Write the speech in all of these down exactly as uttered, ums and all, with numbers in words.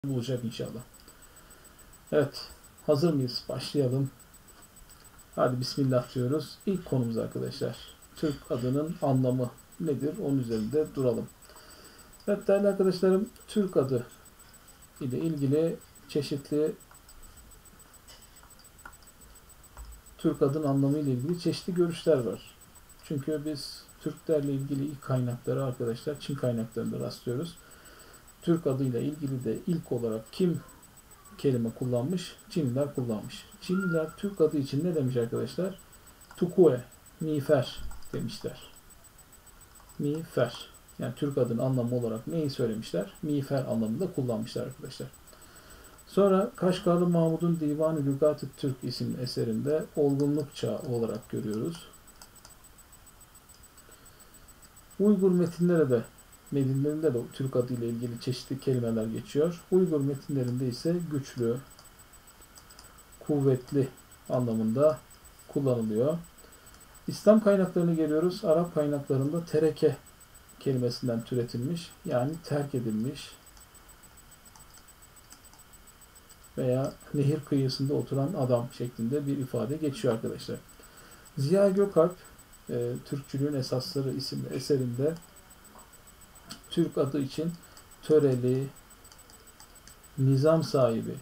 bulacak inşallah. Evet. Hazır mıyız? Başlayalım. Hadi Bismillah diyoruz. İlk konumuz arkadaşlar. Türk adının anlamı nedir? Onun üzerinde duralım. Evet değerli arkadaşlarım, Türk adı ile ilgili çeşitli Türk adının anlamı ile ilgili çeşitli görüşler var. Çünkü biz Türklerle ilgili ilk kaynakları arkadaşlar Çin kaynaklarında rastlıyoruz. Türk adıyla ilgili de ilk olarak kim kelime kullanmış? Çinliler kullanmış. Çinliler Türk adı için ne demiş arkadaşlar? Tukue, miğfer demişler. Miğfer. Yani Türk adının anlamı olarak neyi söylemişler? Miğfer anlamında kullanmışlar arkadaşlar. Sonra Kaşgarlı Mahmud'un Divan-ı Lügat-ı Türk isimli eserinde olgunluk çağı olarak görüyoruz. Uygur metinlere de metinlerinde de Türk adı ile ilgili çeşitli kelimeler geçiyor. Uygur metinlerinde ise güçlü, kuvvetli anlamında kullanılıyor. İslam kaynaklarını geliyoruz. Arap kaynaklarında tereke kelimesinden türetilmiş, yani terk edilmiş veya nehir kıyısında oturan adam şeklinde bir ifade geçiyor arkadaşlar. Ziya Gökalp, e, Türkçülüğün Esasları isimli eserinde Türk adı için töreli, nizam sahibi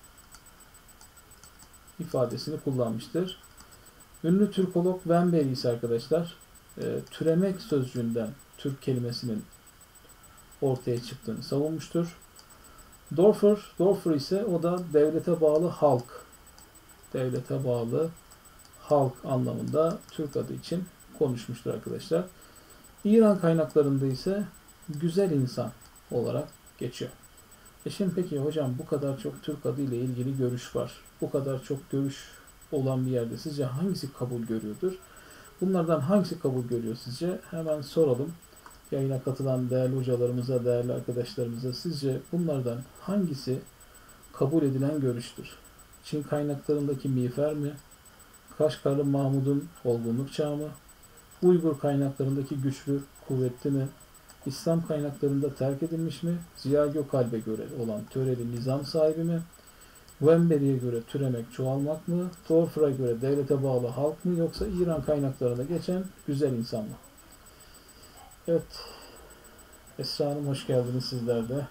ifadesini kullanmıştır. Ünlü Türkolog Vemberi ise arkadaşlar e, türemek sözcüğünden Türk kelimesinin ortaya çıktığını savunmuştur. Dorfer, Dorfer ise o da devlete bağlı halk, devlete bağlı halk anlamında Türk adı için konuşmuştur arkadaşlar. İran kaynaklarında ise güzel insan olarak geçiyor. E şimdi peki hocam bu kadar çok Türk adı ile ilgili görüş var. Bu kadar çok görüş olan bir yerde sizce hangisi kabul görüyordur? Bunlardan hangisi kabul görüyor sizce? Hemen soralım. Yayına katılan değerli hocalarımıza, değerli arkadaşlarımıza sizce bunlardan hangisi kabul edilen görüştür? Çin kaynaklarındaki miğfer mi? Kaşgarlı Mahmud'un olgunluk çağı mı? Uygur kaynaklarındaki güçlü, kuvvetli mi? İslam kaynaklarında terk edilmiş mi? Ziya Gökalp'e göre olan töreli nizam sahibi mi? Vemberi'ye göre türemek, çoğalmak mı? Dorfer'a göre devlete bağlı halk mı? Yoksa İran kaynaklarında geçen güzel insan mı? Evet. Esra Hanım hoş geldiniz sizler de.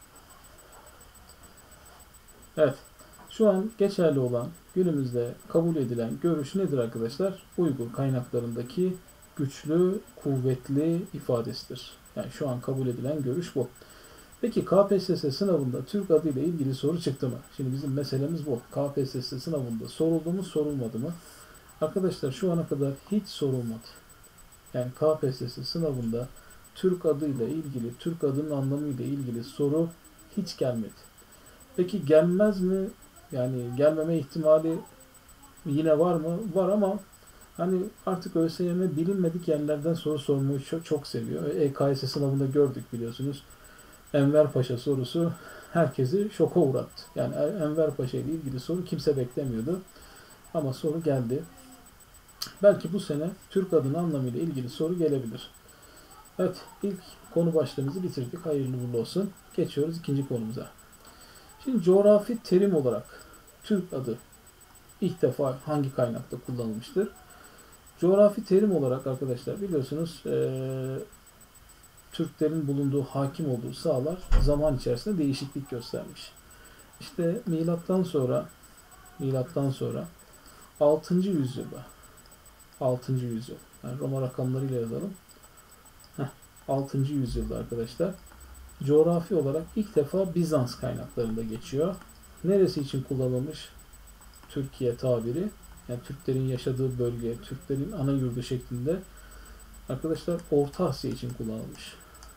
Evet. Şu an geçerli olan, günümüzde kabul edilen görüş nedir arkadaşlar? Uygur kaynaklarındaki güçlü, kuvvetli ifadesidir. Yani şu an kabul edilen görüş bu. Peki K P S S sınavında Türk adıyla ilgili soru çıktı mı? Şimdi bizim meselemiz bu. K P S S sınavında soruldu mu, sorulmadı mı? Arkadaşlar şu ana kadar hiç sorulmadı. Yani K P S S sınavında Türk adıyla ilgili, Türk adının anlamıyla ilgili soru hiç gelmedi. Peki gelmez mi? Yani gelmeme ihtimali yine var mı? Var ama hani artık ÖSYM bilinmedik yerlerden soru sormayı çok, çok seviyor. E K S sınavında gördük biliyorsunuz. Enver Paşa sorusu herkesi şoka uğrattı. Yani Enver Paşa ile ilgili soru kimse beklemiyordu. Ama soru geldi. Belki bu sene Türk adının anlamıyla ilgili soru gelebilir. Evet, ilk konu başlığımızı bitirdik. Hayırlı uğurlu olsun. Geçiyoruz ikinci konumuza. Şimdi coğrafi terim olarak Türk adı ilk defa hangi kaynakta kullanılmıştır? Coğrafi terim olarak arkadaşlar biliyorsunuz ee, Türklerin bulunduğu, hakim olduğu sahalar zaman içerisinde değişiklik göstermiş. İşte milattan sonra milattan sonra altıncı yüzyılda altıncı yüzyıl. Yani Roma rakamlarıyla yazalım. Heh, altıncı yüzyılda arkadaşlar coğrafi olarak ilk defa Bizans kaynaklarında geçiyor. Neresi için kullanılmış Türkiye tabiri? Yani Türklerin yaşadığı bölge, Türklerin ana yurdu şeklinde arkadaşlar Orta Asya için kullanılmış.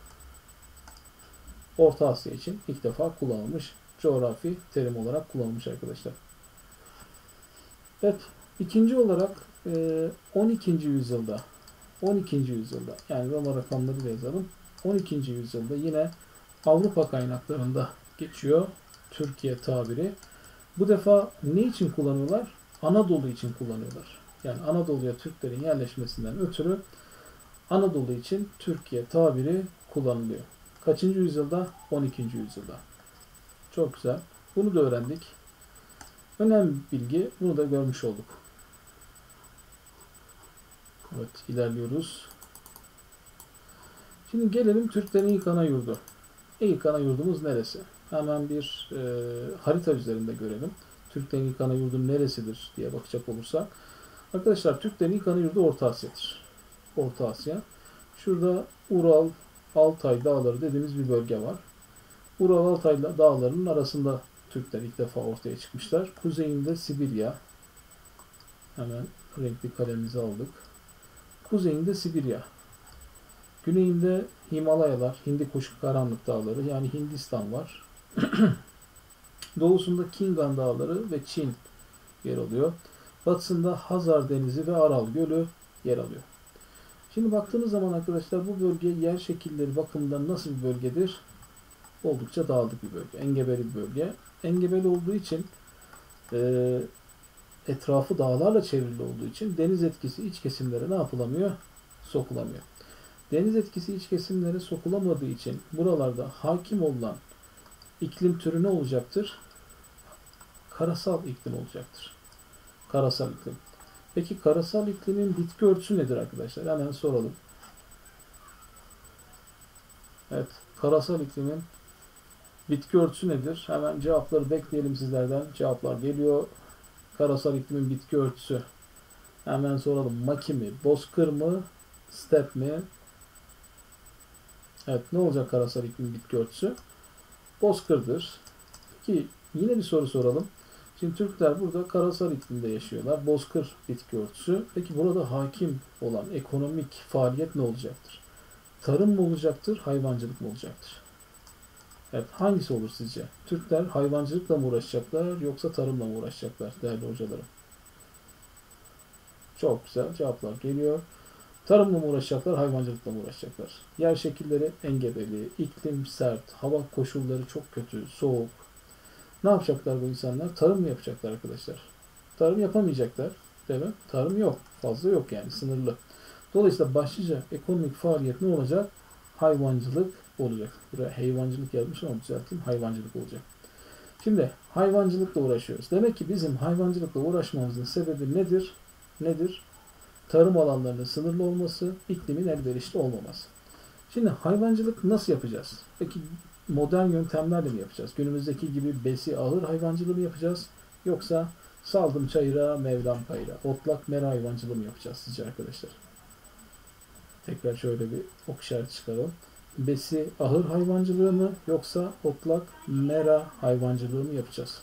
Orta Asya için ilk defa kullanılmış. Coğrafi terim olarak kullanılmış arkadaşlar. Evet. İkinci olarak on ikinci yüzyılda on ikinci yüzyılda yani Roma rakamlarıyla yazalım. on ikinci yüzyılda yine Avrupa kaynaklarında geçiyor Türkiye tabiri. Bu defa ne için kullanıyorlar? Anadolu için kullanıyorlar. Yani Anadolu'ya Türklerin yerleşmesinden ötürü Anadolu için Türkiye tabiri kullanılıyor. Kaçıncı yüzyılda? on ikinci yüzyılda. Çok güzel. Bunu da öğrendik. Önemli bir bilgi. Bunu da görmüş olduk. Evet, ilerliyoruz. Şimdi gelelim Türklerin ilk ana yurdu. İlk ana yurdumuz neresi? Hemen bir e, harita üzerinde görelim. Türklerin ilk ana yurdu neresidir diye bakacak olursak. Arkadaşlar Türklerin ilk ana yurdu Orta Asya'dır. Orta Asya. Şurada Ural, Altay dağları dediğimiz bir bölge var. Ural, Altay dağlarının arasında Türkler ilk defa ortaya çıkmışlar. Kuzeyinde Sibirya. Hemen renkli kalemimizi aldık. Kuzeyinde Sibirya. Güneyinde Himalayalar, Hindikoş Karanlık Dağları yani Hindistan var. Doğusunda Kingan Dağları ve Çin yer alıyor. Batısında Hazar Denizi ve Aral Gölü yer alıyor. Şimdi baktığınız zaman arkadaşlar bu bölge yer şekilleri bakımından nasıl bir bölgedir? Oldukça dağlık bir bölge. Engebeli bir bölge. Engebeli olduğu için e, etrafı dağlarla çevrili olduğu için deniz etkisi iç kesimlere ne yapılamıyor? Sokulamıyor. Deniz etkisi iç kesimlere sokulamadığı için buralarda hakim olan iklim türü ne olacaktır? Karasal iklim olacaktır. Karasal iklim. Peki karasal iklimin bitki örtüsü nedir arkadaşlar? Hemen soralım. Evet, karasal iklimin bitki örtüsü nedir? Hemen cevapları bekleyelim sizlerden. Cevaplar geliyor. Karasal iklimin bitki örtüsü. Hemen soralım. Maki mi? Bozkır mı? Step mi? Evet, ne olacak karasal iklim bitki örtüsü? Bozkırdır. Peki yine bir soru soralım. Şimdi Türkler burada karasal iklimde yaşıyorlar. Bozkır bitki örtüsü. Peki burada hakim olan ekonomik faaliyet ne olacaktır? Tarım mı olacaktır, hayvancılık mı olacaktır? Evet, hangisi olur sizce? Türkler hayvancılıkla mı uğraşacaklar yoksa tarımla mı uğraşacaklar değerli hocalarım? Çok güzel cevaplar geliyor. Tarımla mı uğraşacaklar, hayvancılıkla mı uğraşacaklar? Yer şekilleri engebeli, iklim sert, hava koşulları çok kötü, soğuk. Ne yapacaklar bu insanlar? Tarım mı yapacaklar arkadaşlar? Tarım yapamayacaklar. Değil mi? Tarım yok. Fazla yok yani. Sınırlı. Dolayısıyla başlıca ekonomik faaliyet ne olacak? Hayvancılık olacak. Buraya hayvancılık yazmış ama düzelteyim. Hayvancılık olacak. Şimdi hayvancılıkla uğraşıyoruz. Demek ki bizim hayvancılıkla uğraşmamızın sebebi nedir? Nedir? Tarım alanlarının sınırlı olması, iklimin elverişli olmaması. Şimdi hayvancılık nasıl yapacağız? Peki modern yöntemlerle mi yapacağız? Günümüzdeki gibi besi ağır hayvancılığı mı yapacağız? Yoksa saldım çayıra, mevlam kayıra, otlak mera hayvancılığı mı yapacağız sizce arkadaşlar? Tekrar şöyle bir ok işareti çıkaralım. Besi ahır hayvancılığı mı yoksa otlak mera hayvancılığı mı yapacağız?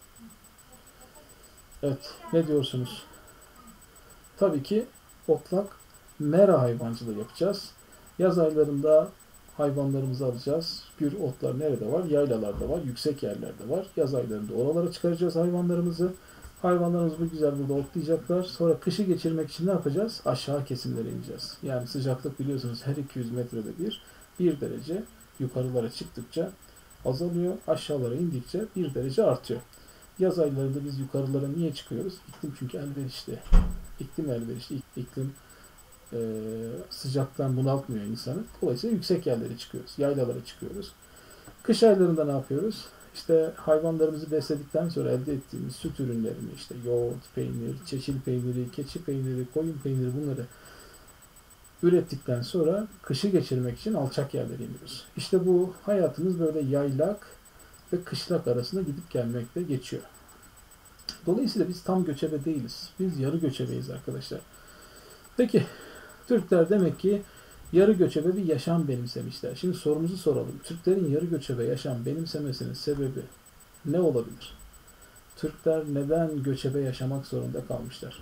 Evet, ne diyorsunuz? Tabii ki otlak mera hayvancılığı yapacağız. Yaz aylarında hayvanlarımızı alacağız. Gür otlar nerede var? Yaylalarda var, yüksek yerlerde var. Yaz aylarında oralara çıkaracağız hayvanlarımızı. Hayvanlarımız bu güzel burada otlayacaklar. Sonra kışı geçirmek için ne yapacağız? Aşağı kesimlere ineceğiz. Yani sıcaklık biliyorsunuz her iki yüz metrede bir, bir derece yukarılara çıktıkça azalıyor. Aşağılara indikçe bir derece artıyor. Yaz aylarında biz yukarılara niye çıkıyoruz? İklim çünkü elverişli. İklim elverişli. İklim e, sıcaktan bunaltmıyor insanı. Dolayısıyla yüksek yerlere çıkıyoruz. Yaylalara çıkıyoruz. Kış aylarında ne yapıyoruz? İşte hayvanlarımızı besledikten sonra elde ettiğimiz süt ürünlerini işte yoğurt, peynir, çeçil peyniri, keçi peyniri, koyun peyniri bunları ürettikten sonra kışı geçirmek için alçak yerlere iniyoruz. İşte bu hayatımız böyle yaylak ve kışlak arasında gidip gelmekle geçiyor. Dolayısıyla biz tam göçebe değiliz. Biz yarı göçebeyiz arkadaşlar. Peki Türkler demek ki yarı göçebe bir yaşam benimsemişler. Şimdi sorumuzu soralım. Türklerin yarı göçebe yaşam benimsemesinin sebebi ne olabilir? Türkler neden göçebe yaşamak zorunda kalmışlar?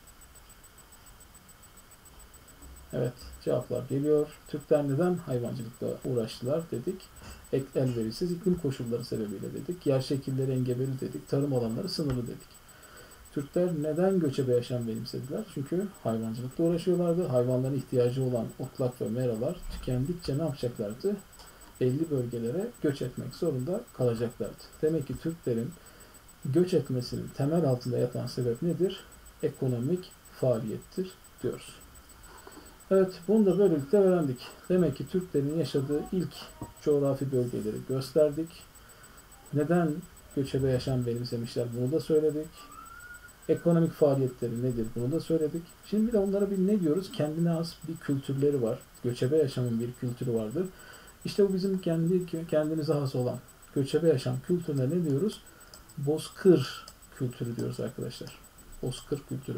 Evet, cevaplar geliyor. Türkler neden hayvancılıkla uğraştılar dedik. Elverişsiz iklim koşulları sebebiyle dedik. Yer şekilleri engebeli dedik. Tarım alanları sınırlı dedik. Türkler neden göçebe yaşam benimsediler? Çünkü hayvancılıkla uğraşıyorlardı. Hayvanların ihtiyacı olan otlak ve meralar tükendikçe ne yapacaklardı? Belli bölgelere göç etmek zorunda kalacaklardı. Demek ki Türklerin göç etmesinin temel altında yatan sebep nedir? Ekonomik faaliyettir diyoruz. Evet, bunu da böylelikle öğrendik. Demek ki Türklerin yaşadığı ilk coğrafi bölgeleri gösterdik. Neden göçebe yaşam benimsemişler? Bunu da söyledik. Ekonomik faaliyetleri nedir? Bunu da söyledik. Şimdi bir de onlara bir ne diyoruz? Kendine has bir kültürleri var. Göçebe yaşamın bir kültürü vardır. İşte bu bizim kendi kendimize has olan göçebe yaşam kültürüne ne diyoruz? Bozkır kültürü diyoruz arkadaşlar. Bozkır kültürü.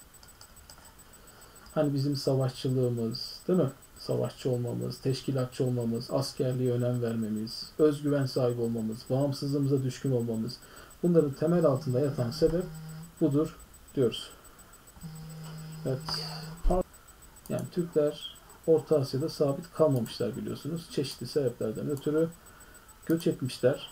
Hani bizim savaşçılığımız, değil mi? Savaşçı olmamız, teşkilatçı olmamız, askerliğe önem vermemiz, özgüven sahibi olmamız, bağımsızlığımıza düşkün olmamız. Bunların temel altında yatan sebep budur diyoruz. Evet. Yani Türkler Orta Asya'da sabit kalmamışlar biliyorsunuz. Çeşitli sebeplerden ötürü göç etmişler.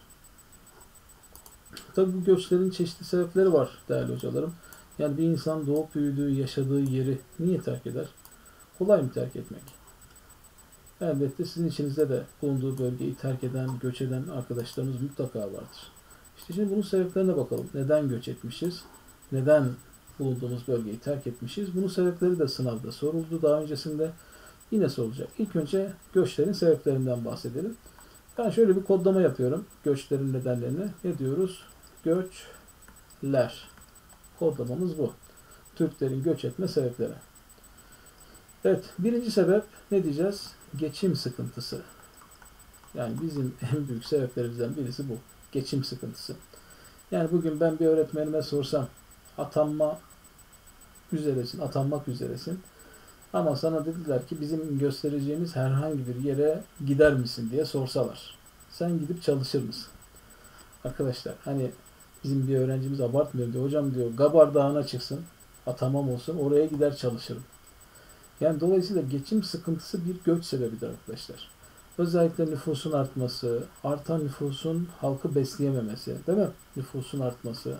Tabii bu göçlerin çeşitli sebepleri var değerli hocalarım. Yani bir insan doğup büyüdüğü, yaşadığı yeri niye terk eder? Kolay mı terk etmek? Elbette sizin içinizde de bulunduğu bölgeyi terk eden, göç eden arkadaşlarımız mutlaka vardır. İşte şimdi bunun sebeplerine bakalım. Neden göç etmişiz? Neden bulunduğumuz bölgeyi terk etmişiz? Bunun sebepleri de sınavda soruldu daha öncesinde. Yine sorulacak. İlk önce göçlerin sebeplerinden bahsedelim. Ben şöyle bir kodlama yapıyorum. Göçlerin nedenlerini. Ne diyoruz? Göçler. Kodlamamız bu. Türklerin göç etme sebepleri. Evet. Birinci sebep ne diyeceğiz? Geçim sıkıntısı. Yani bizim en büyük sebeplerimizden birisi bu. Geçim sıkıntısı. Yani bugün ben bir öğretmenime sorsam atanma üzeresin, atanmak üzeresin. Ama sana dediler ki bizim göstereceğimiz herhangi bir yere gider misin diye sorsalar. Sen gidip çalışır mısın? Arkadaşlar hani bizim bir öğrencimiz abartmıyor diyor. Hocam diyor Gabar Dağı'na çıksın. Atamam olsun. Oraya gider çalışırım. Yani dolayısıyla geçim sıkıntısı bir göç sebebidir arkadaşlar. Özellikle nüfusun artması, artan nüfusun halkı besleyememesi, değil mi? Nüfusun artması.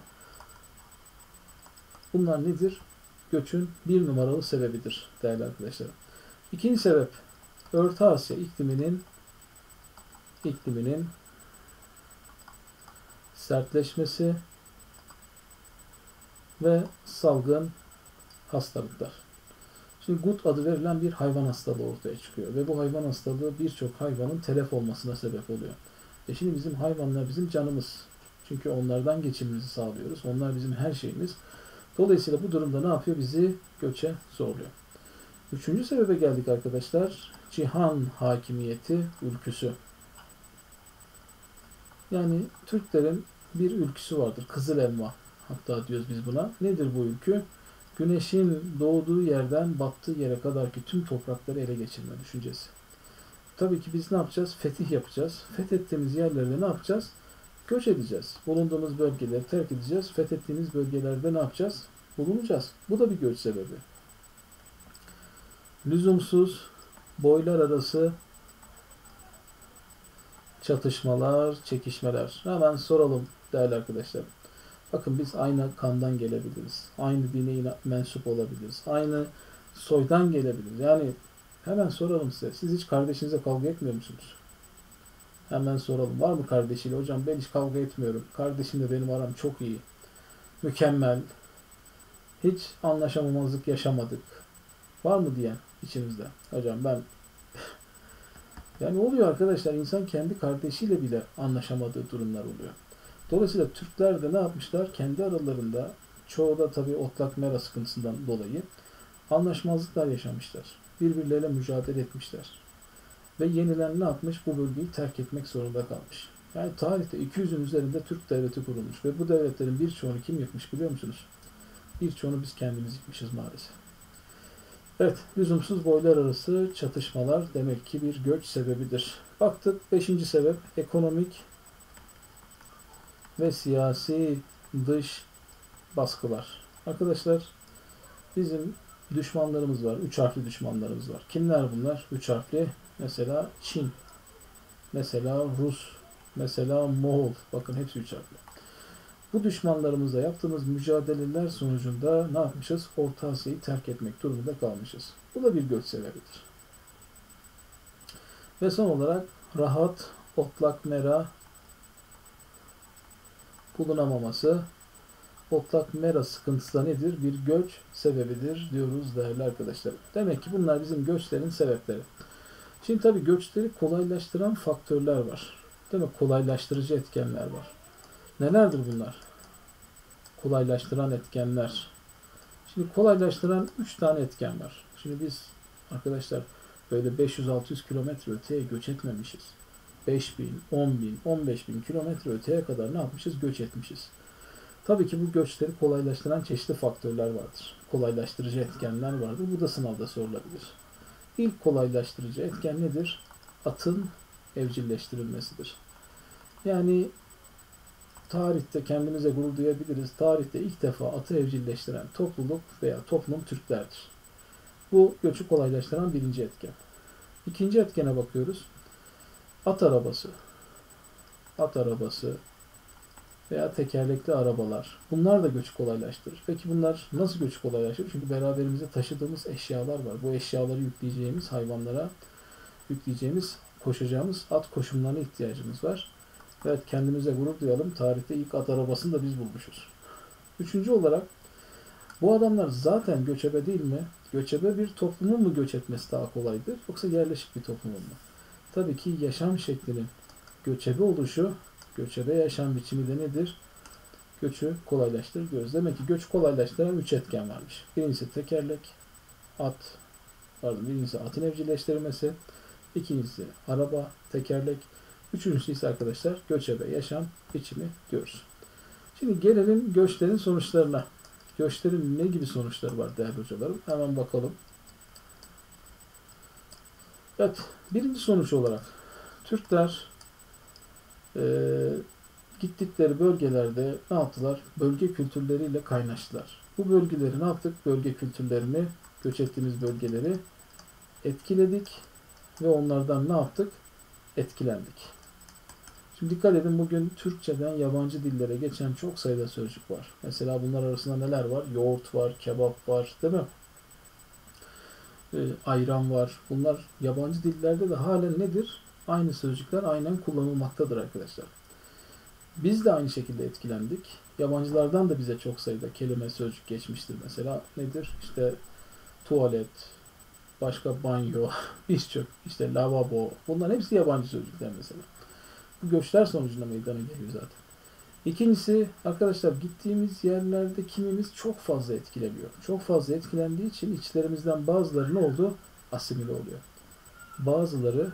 Bunlar nedir? Göçün bir numaralı sebebidir değerli arkadaşlarım. İkinci sebep, Orta Asya ikliminin ikliminin sertleşmesi ve salgın hastalıklar. Şimdi gut adı verilen bir hayvan hastalığı ortaya çıkıyor ve bu hayvan hastalığı birçok hayvanın telef olmasına sebep oluyor. E şimdi bizim hayvanlar bizim canımız. Çünkü onlardan geçimimizi sağlıyoruz. Onlar bizim her şeyimiz. Dolayısıyla bu durumda ne yapıyor? Bizi göçe zorluyor. Üçüncü sebebe geldik arkadaşlar. Cihan hakimiyeti ülküsü. Yani Türklerin bir ülküsü vardır. Kızıl elma hatta diyoruz biz buna. Nedir bu ülkü? Güneşin doğduğu yerden battığı yere kadar ki tüm toprakları ele geçirme düşüncesi. Tabii ki biz ne yapacağız? Fetih yapacağız. Fethettiğimiz yerlerde ne yapacağız? Göç edeceğiz. Bulunduğumuz bölgeleri terk edeceğiz. Fethettiğimiz bölgelerde ne yapacağız? Bulunacağız. Bu da bir göç sebebi. Lüzumsuz boylar arası çatışmalar, çekişmeler. Hemen soralım değerli arkadaşlar. Bakın biz aynı kandan gelebiliriz. Aynı dine mensup olabiliriz. Aynı soydan gelebiliriz. Yani hemen soralım size. Siz hiç kardeşinize kavga etmiyor musunuz? Hemen soralım. Var mı kardeşiyle? Hocam ben hiç kavga etmiyorum. Kardeşimle benim aram çok iyi. Mükemmel. Hiç anlaşamamazlık yaşamadık. Var mı diyen içimizde? Hocam ben yani oluyor arkadaşlar. İnsan kendi kardeşiyle bile anlaşamadığı durumlar oluyor. Dolayısıyla Türkler de ne yapmışlar? Kendi aralarında çoğu da tabii otlak mera sıkıntısından dolayı anlaşmazlıklar yaşamışlar. Birbirleriyle mücadele etmişler. Ve yenilen ne yapmış? Bu bölgeyi terk etmek zorunda kalmış. Yani tarihte iki yüzün üzerinde Türk devleti kurulmuş. Ve bu devletlerin birçoğunu kim yıkmış biliyor musunuz? Birçoğunu biz kendimiz yıkmışız maalesef. Evet, lüzumsuz boylar arası çatışmalar demek ki bir göç sebebidir. Baktık beşinci sebep ekonomik ve siyasi dış baskılar. Arkadaşlar bizim düşmanlarımız var. Üç harfli düşmanlarımız var. Kimler bunlar? Üç harfli. Mesela Çin. Mesela Rus. Mesela Moğol. Bakın hepsi üç harfli. Bu düşmanlarımızla yaptığımız mücadeleler sonucunda ne yapmışız? Orta Asya'yı terk etmek durumunda kalmışız. Bu da bir göç sebebidir. Ve son olarak rahat, otlak mera bulunamaması. Otlak mera sıkıntısı da nedir? Bir göç sebebidir diyoruz değerli arkadaşlar. Demek ki bunlar bizim göçlerin sebepleri. Şimdi tabii göçleri kolaylaştıran faktörler var. Değil mi? Kolaylaştırıcı etkenler var. Nelerdir bunlar? Kolaylaştıran etkenler. Şimdi kolaylaştıran üç tane etken var. Şimdi biz arkadaşlar böyle beş yüz altı yüz kilometre öteye göç etmemişiz. beş bin, on bin, on beş bin kilometre öteye kadar ne yapmışız? Göç etmişiz. Tabii ki bu göçleri kolaylaştıran çeşitli faktörler vardır. Kolaylaştırıcı etkenler vardır. Bu da sınavda sorulabilir. İlk kolaylaştırıcı etken nedir? Atın evcilleştirilmesidir. Yani tarihte kendimize gurur duyabiliriz. Tarihte ilk defa atı evcilleştiren topluluk veya toplum Türklerdir. Bu göçü kolaylaştıran birinci etken. İkinci etkene bakıyoruz. At arabası. At arabası veya tekerlekli arabalar. Bunlar da göçü kolaylaştırır. Peki bunlar nasıl göçü kolaylaştırır? Çünkü beraberimizde taşıdığımız eşyalar var. Bu eşyaları yükleyeceğimiz hayvanlara, yükleyeceğimiz, koşacağımız at koşumlarına ihtiyacımız var. Evet, kendimize gurur duyalım. Tarihte ilk at arabasını da biz bulmuşuz. Üçüncü olarak bu adamlar zaten göçebe değil mi? Göçebe bir toplumun mu göç etmesi daha kolaydır? Yoksa yerleşik bir toplumun mu? Tabii ki yaşam şeklinin göçebe oluşu, göçebe yaşam biçimi de nedir? Göçü kolaylaştırır diyoruz. Demek ki göçü kolaylaştıran üç etken varmış. Birincisi tekerlek, at, pardon birincisi atın evcilleştirilmesi, ikincisi araba, tekerlek, üçüncüsü ise arkadaşlar göçebe yaşam biçimi diyoruz. Şimdi gelelim göçlerin sonuçlarına. Göçlerin ne gibi sonuçları var değerli hocalarım? Hemen bakalım. Evet, birinci sonuç olarak Türkler e, gittikleri bölgelerde ne yaptılar? Bölge kültürleriyle kaynaştılar. Bu bölgeleri ne yaptık? Bölge kültürlerini, göç ettiğimiz bölgeleri etkiledik ve onlardan ne yaptık? Etkilendik. Şimdi dikkat edin, bugün Türkçeden yabancı dillere geçen çok sayıda sözcük var. Mesela bunlar arasında neler var? Yoğurt var, kebap var, değil mi? E, ayran var. Bunlar yabancı dillerde de halen nedir? Aynı sözcükler aynen kullanılmaktadır arkadaşlar. Biz de aynı şekilde etkilendik. Yabancılardan da bize çok sayıda kelime, sözcük geçmiştir. Mesela nedir? İşte tuvalet, başka banyo, birçok, işte lavabo. Bunların hepsi yabancı sözcükler mesela. Bu göçler sonucunda meydana geliyor zaten. İkincisi arkadaşlar, gittiğimiz yerlerde kimimiz çok fazla etkileniyor. Çok fazla etkilendiği için içlerimizden bazıları ne oldu? Asimile oluyor. Bazıları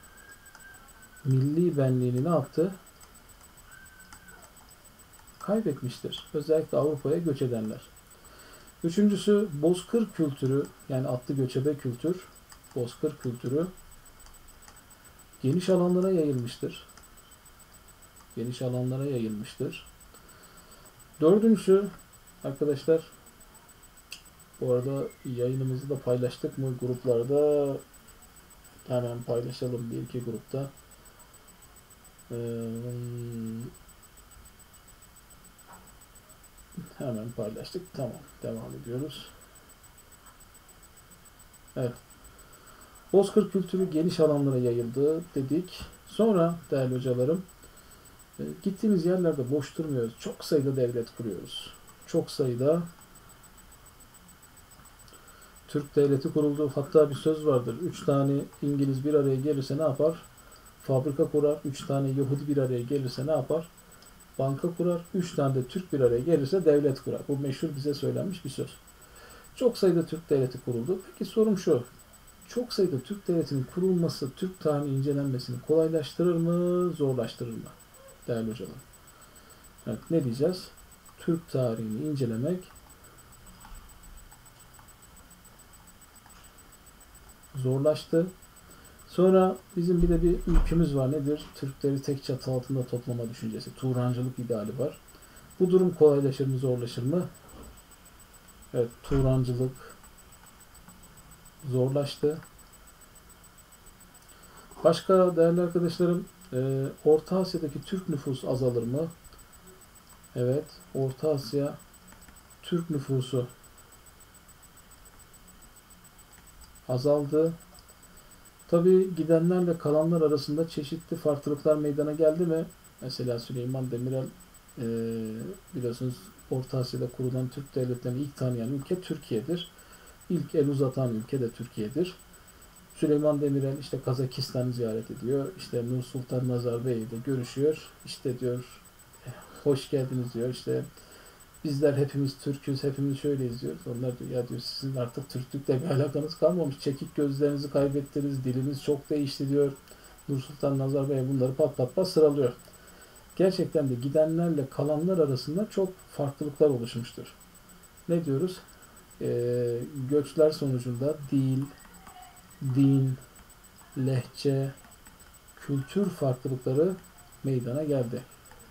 milli benliğini ne yaptı? Kaybetmiştir. Özellikle Avrupa'ya göç edenler. Üçüncüsü bozkır kültürü, yani atlı göçebe kültür, bozkır kültürü geniş alanlara yayılmıştır. Geniş alanlara yayılmıştır. Dördüncüsü arkadaşlar, bu arada yayınımızı da paylaştık mı gruplarda? Hemen paylaşalım bir iki grupta. Ee, hemen paylaştık. Tamam. Devam ediyoruz. Evet. Bozkır kültürü geniş alanlara yayıldı dedik. Sonra değerli hocalarım, gittiğimiz yerlerde boş durmuyoruz. Çok sayıda devlet kuruyoruz. Çok sayıda Türk devleti kuruldu. Hatta bir söz vardır. Üç tane İngiliz bir araya gelirse ne yapar? Fabrika kurar. Üç tane Yahudi bir araya gelirse ne yapar? Banka kurar. Üç tane de Türk bir araya gelirse devlet kurar. Bu meşhur, bize söylenmiş bir söz. Çok sayıda Türk devleti kuruldu. Peki sorum şu. Çok sayıda Türk devletinin kurulması Türk tarihinin incelenmesini kolaylaştırır mı, zorlaştırır mı? Değerli hocalar. Evet, ne diyeceğiz? Türk tarihini incelemek zorlaştı. Sonra bizim bir de bir ülkümüz var. Nedir? Türkleri tek çatı altında toplama düşüncesi. Turancılık ideali var. Bu durum kolaylaşır mı, zorlaşır mı? Evet, Turancılık zorlaştı. Başka değerli arkadaşlarım, e, Orta Asya'daki Türk nüfusu azalır mı? Evet, Orta Asya Türk nüfusu azaldı. Tabii gidenlerle kalanlar arasında çeşitli farklılıklar meydana geldi mi? Mesela Süleyman Demirel, e, biliyorsunuz Orta Asya'da kurulan Türk devletlerini ilk tanıyan ülke Türkiye'dir. İlk el uzatan ülke de Türkiye'dir. Süleyman Demirel işte Kazakistan'ı ziyaret ediyor. İşte Nursultan Nazarbayev'le görüşüyor. İşte diyor hoş geldiniz diyor. İşte bizler hepimiz Türk'üz, hepimiz şöyleyiz diyor. Onlar diyor ya diyor sizin artık Türklükle bir alakanız kalmamış. Çekik gözlerinizi kaybettiniz. Diliniz çok değişti diyor. Nursultan Nazarbayev bunları pat pat pat sıralıyor. Gerçekten de gidenlerle kalanlar arasında çok farklılıklar oluşmuştur. Ne diyoruz? Ee, göçler sonucunda dil, din, lehçe, kültür farklılıkları meydana geldi.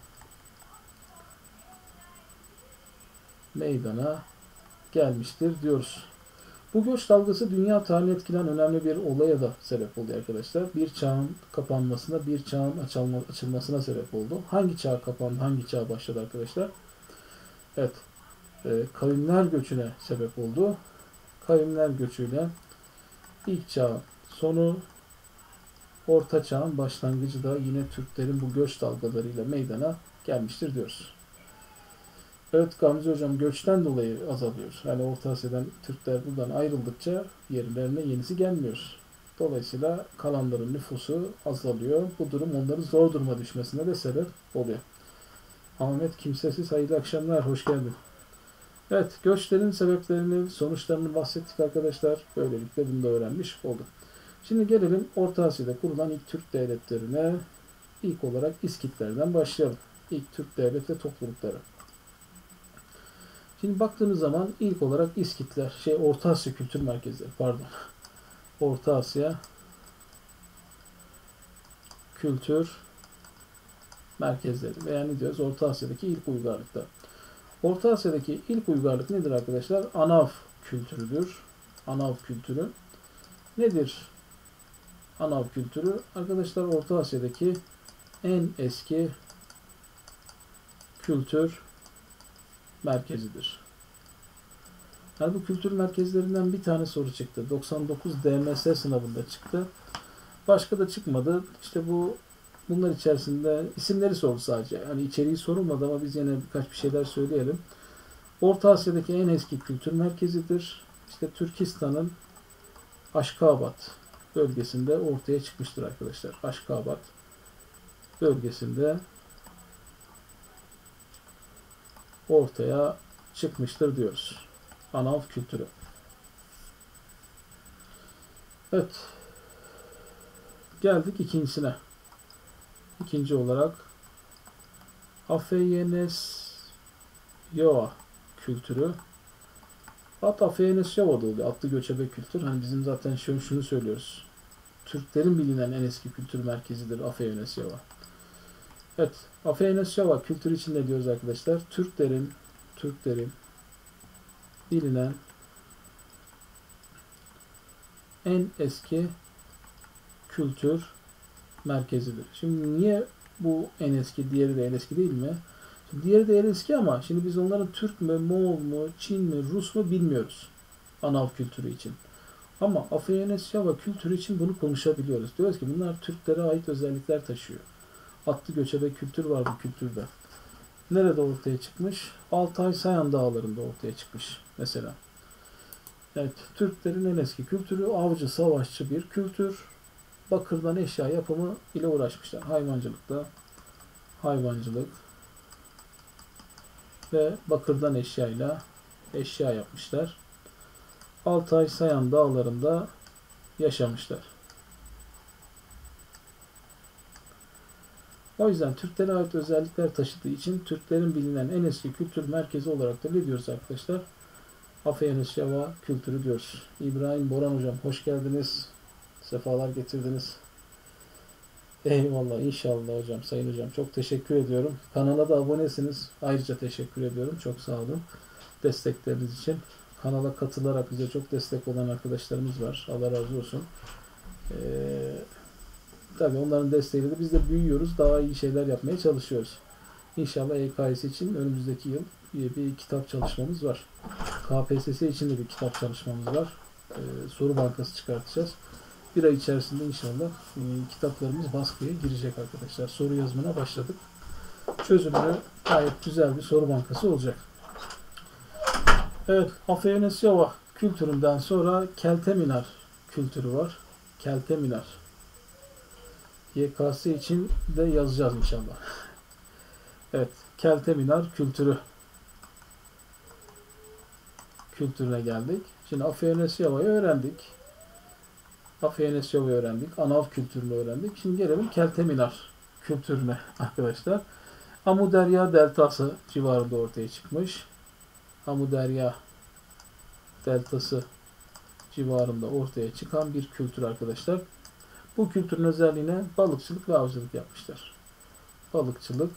Meydana gelmiştir diyoruz. Bu göç dalgası dünya tarihini etkileyen önemli bir olaya da sebep oldu arkadaşlar. Bir çağın kapanmasına, bir çağın açılma, açılmasına sebep oldu. Hangi çağ kapandı, hangi çağ başladı arkadaşlar? Evet, e, kavimler göçüne sebep oldu. Kavimler göçüyle ilk çağın sonu, orta çağın başlangıcı da yine Türklerin bu göç dalgalarıyla meydana gelmiştir diyoruz. Evet Gamze Hocam, göçten dolayı azalıyor. Yani Orta Asya'dan Türkler buradan ayrıldıkça yerlerine yenisi gelmiyor. Dolayısıyla kalanların nüfusu azalıyor. Bu durum onların zor duruma düşmesine de sebep oluyor. Ahmet Kimsesiz, hayırlı akşamlar, hoş geldin. Evet, göçlerin sebeplerini, sonuçlarını bahsettik arkadaşlar. Böylelikle bunu da öğrenmiş olduk. Şimdi gelelim Orta Asya'da kurulan ilk Türk devletlerine. İlk olarak İskitlerden başlayalım. İlk Türk devlet ve toplulukları. Şimdi baktığınız zaman ilk olarak İskitler, şey Orta Asya Kültür Merkezleri, pardon. Orta Asya Kültür Merkezleri veya ne diyoruz? Orta Asya'daki ilk uygarlıklar. Orta Asya'daki ilk uygarlık nedir arkadaşlar? Anav kültürüdür. Anav kültürü. Nedir Anav kültürü? Arkadaşlar Orta Asya'daki en eski kültür merkezidir. Yani bu kültür merkezlerinden bir tane soru çıktı. doksan dokuz D M S sınavında çıktı. Başka da çıkmadı. İşte bu bunlar içerisinde isimleri sordu sadece. Yani içeriği sorulmadı ama biz yine birkaç bir şeyler söyleyelim. Orta Asya'daki en eski kültür merkezidir. İşte Türkistan'ın Aşkabat bölgesinde ortaya çıkmıştır arkadaşlar. Aşkabat bölgesinde ortaya çıkmıştır diyoruz. Anav kültürü. Evet. Geldik ikincisine. İkinci olarak Afeyenesyoa kültürü. Hatta Afeyenesyoa da oluyor. Atlı göçebe kültür. Hani bizim zaten şunu, şunu söylüyoruz. Türklerin bilinen en eski kültür merkezidir Afeyenesyoa. Evet. Afeyenesyoa kültürü için ne diyoruz arkadaşlar? Türklerin Türklerin bilinen en eski kültür merkezidir. Şimdi niye bu en eski, diğeri de en eski değil mi? Şimdi diğeri de en eski ama şimdi biz onların Türk mü, Moğol mu, Çin mi, Rus mu bilmiyoruz. Anav kültürü için. Ama Afeyenesyoa kültürü için bunu konuşabiliyoruz. Diyoruz ki bunlar Türklere ait özellikler taşıyor. Atlı göçebe kültür var bu kültürde. Nerede ortaya çıkmış? Altay Sayan Dağları'nda ortaya çıkmış mesela. Evet, Türklerin en eski kültürü avcı, savaşçı bir kültür. Bakırdan eşya yapımı ile uğraşmışlar. Hayvancılıkta hayvancılık ve bakırdan eşyayla eşya yapmışlar. Altay Sayan Dağları'nda yaşamışlar. O yüzden Türklere ait özellikler taşıdığı için Türklerin bilinen en eski kültür merkezi olarak da ne diyoruz arkadaşlar? Afeyenesyoa kültürü diyoruz. İbrahim Boran hocam hoş geldiniz. Sefalar getirdiniz. Eyvallah inşallah hocam, sayın hocam. Çok teşekkür ediyorum. Kanala da abonesiniz. Ayrıca teşekkür ediyorum. Çok sağ olun destekleriniz için. Kanala katılarak bize çok destek olan arkadaşlarımız var. Allah razı olsun. Ee, tabii onların desteğiyle de biz de büyüyoruz. Daha iyi şeyler yapmaya çalışıyoruz. İnşallah E K S için önümüzdeki yıl bir kitap çalışmamız var. K P S S için de bir kitap çalışmamız var. Ee, soru bankası çıkartacağız. Bir ay içerisinde inşallah e, kitaplarımız baskıya girecek arkadaşlar. Soru yazımına başladık. Çözümlü gayet güzel bir soru bankası olacak. Evet, Afeyenesyoa kültüründen sonra Kelteminar kültürü var. Kelteminar. Y K S için de yazacağız inşallah. Evet. Kelteminar kültürü. Kültürüne geldik. Şimdi Afyonasya'yı öğrendik. Afyonasya'yı öğrendik. Anav kültürünü öğrendik. Şimdi gelelim Kelteminar kültürüne arkadaşlar. Amudarya deltası civarında ortaya çıkmış. Amudarya deltası civarında ortaya çıkan bir kültür arkadaşlar. Bu kültürün özelliğine balıkçılık ve avcılık yapmışlar. Balıkçılık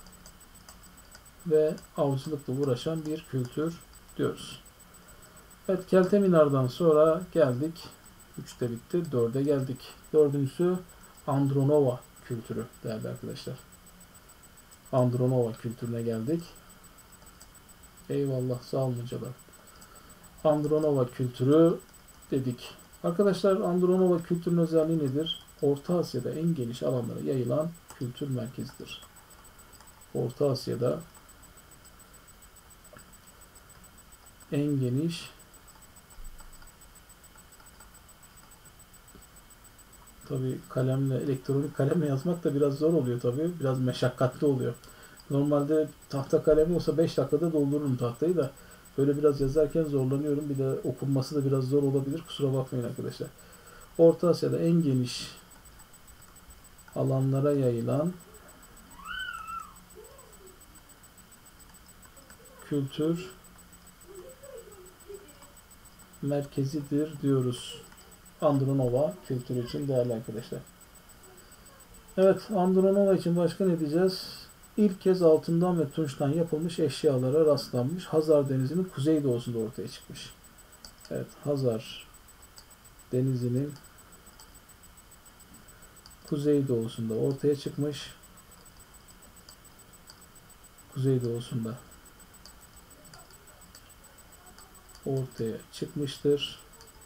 ve avcılıkla uğraşan bir kültür diyoruz. Evet, Kelteminar'dan sonra geldik. üçte bitti. dörde geldik. Dördüncüsü Andronova kültürü değerli arkadaşlar. Andronova kültürüne geldik. Eyvallah, sağ olun hocalar. Andronova kültürü dedik. Arkadaşlar, Andronova kültürünün özelliği nedir? Orta Asya'da en geniş alanlara yayılan kültür merkezidir. Orta Asya'da en geniş tabi kalemle, elektronik kalemle yazmak da biraz zor oluyor tabi. Biraz meşakkatli oluyor. Normalde tahta kalemi olsa beş dakikada doldururum tahtayı da. Böyle biraz yazarken zorlanıyorum. Bir de okunması da biraz zor olabilir. Kusura bakmayın arkadaşlar. Orta Asya'da en geniş alanlara yayılan kültür merkezidir diyoruz. Andronova kültürü için değerli arkadaşlar. Evet, Andronova için başka ne diyeceğiz? İlk kez altından ve tunçtan yapılmış eşyalara rastlanmış. Hazar Denizi'nin kuzeydoğusunda ortaya çıkmış. Evet, Hazar Denizi'nin kuzeydoğusunda ortaya çıkmış. Kuzeydoğusunda ortaya çıkmıştır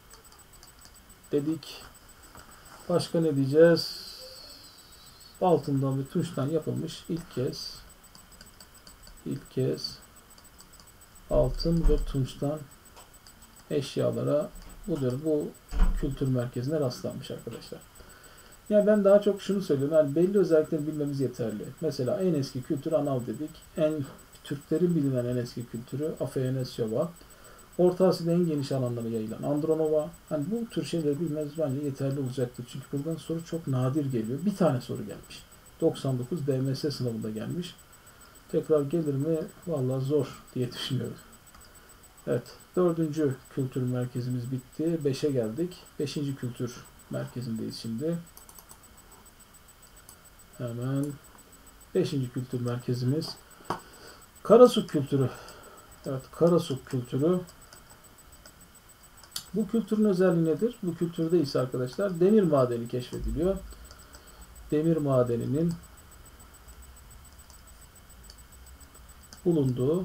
dedik. Başka ne diyeceğiz? Altından ve tunçtan yapılmış ilk kez ilk kez altın ve tunçtan eşyalara budur. Bu kültür merkezine rastlanmış arkadaşlar. Yani ben daha çok şunu söylüyorum. Yani belli özellikleri bilmemiz yeterli. Mesela en eski kültür Anav dedik. En Türklerin bilinen en eski kültürü Afyonasya'va. Orta Asya'da en geniş alanlara yayılan Andronova. Hani bu tür şeyleri bilmeniz bence yeterli olacaktır. Çünkü buradan soru çok nadir geliyor. Bir tane soru gelmiş. doksan dokuz D M S sınavında gelmiş. Tekrar gelir mi? Vallahi zor diye düşünüyorum. Evet. Dördüncü kültür merkezimiz bitti. Beşe geldik. Beşinci kültür merkezindeyiz şimdi. Hemen beşinci kültür merkezimiz Karasuk kültürü. Evet, Karasuk kültürü. Bu kültürün özelliği nedir? Bu kültürde ise arkadaşlar demir madeni keşfediliyor. Demir madeninin bulunduğu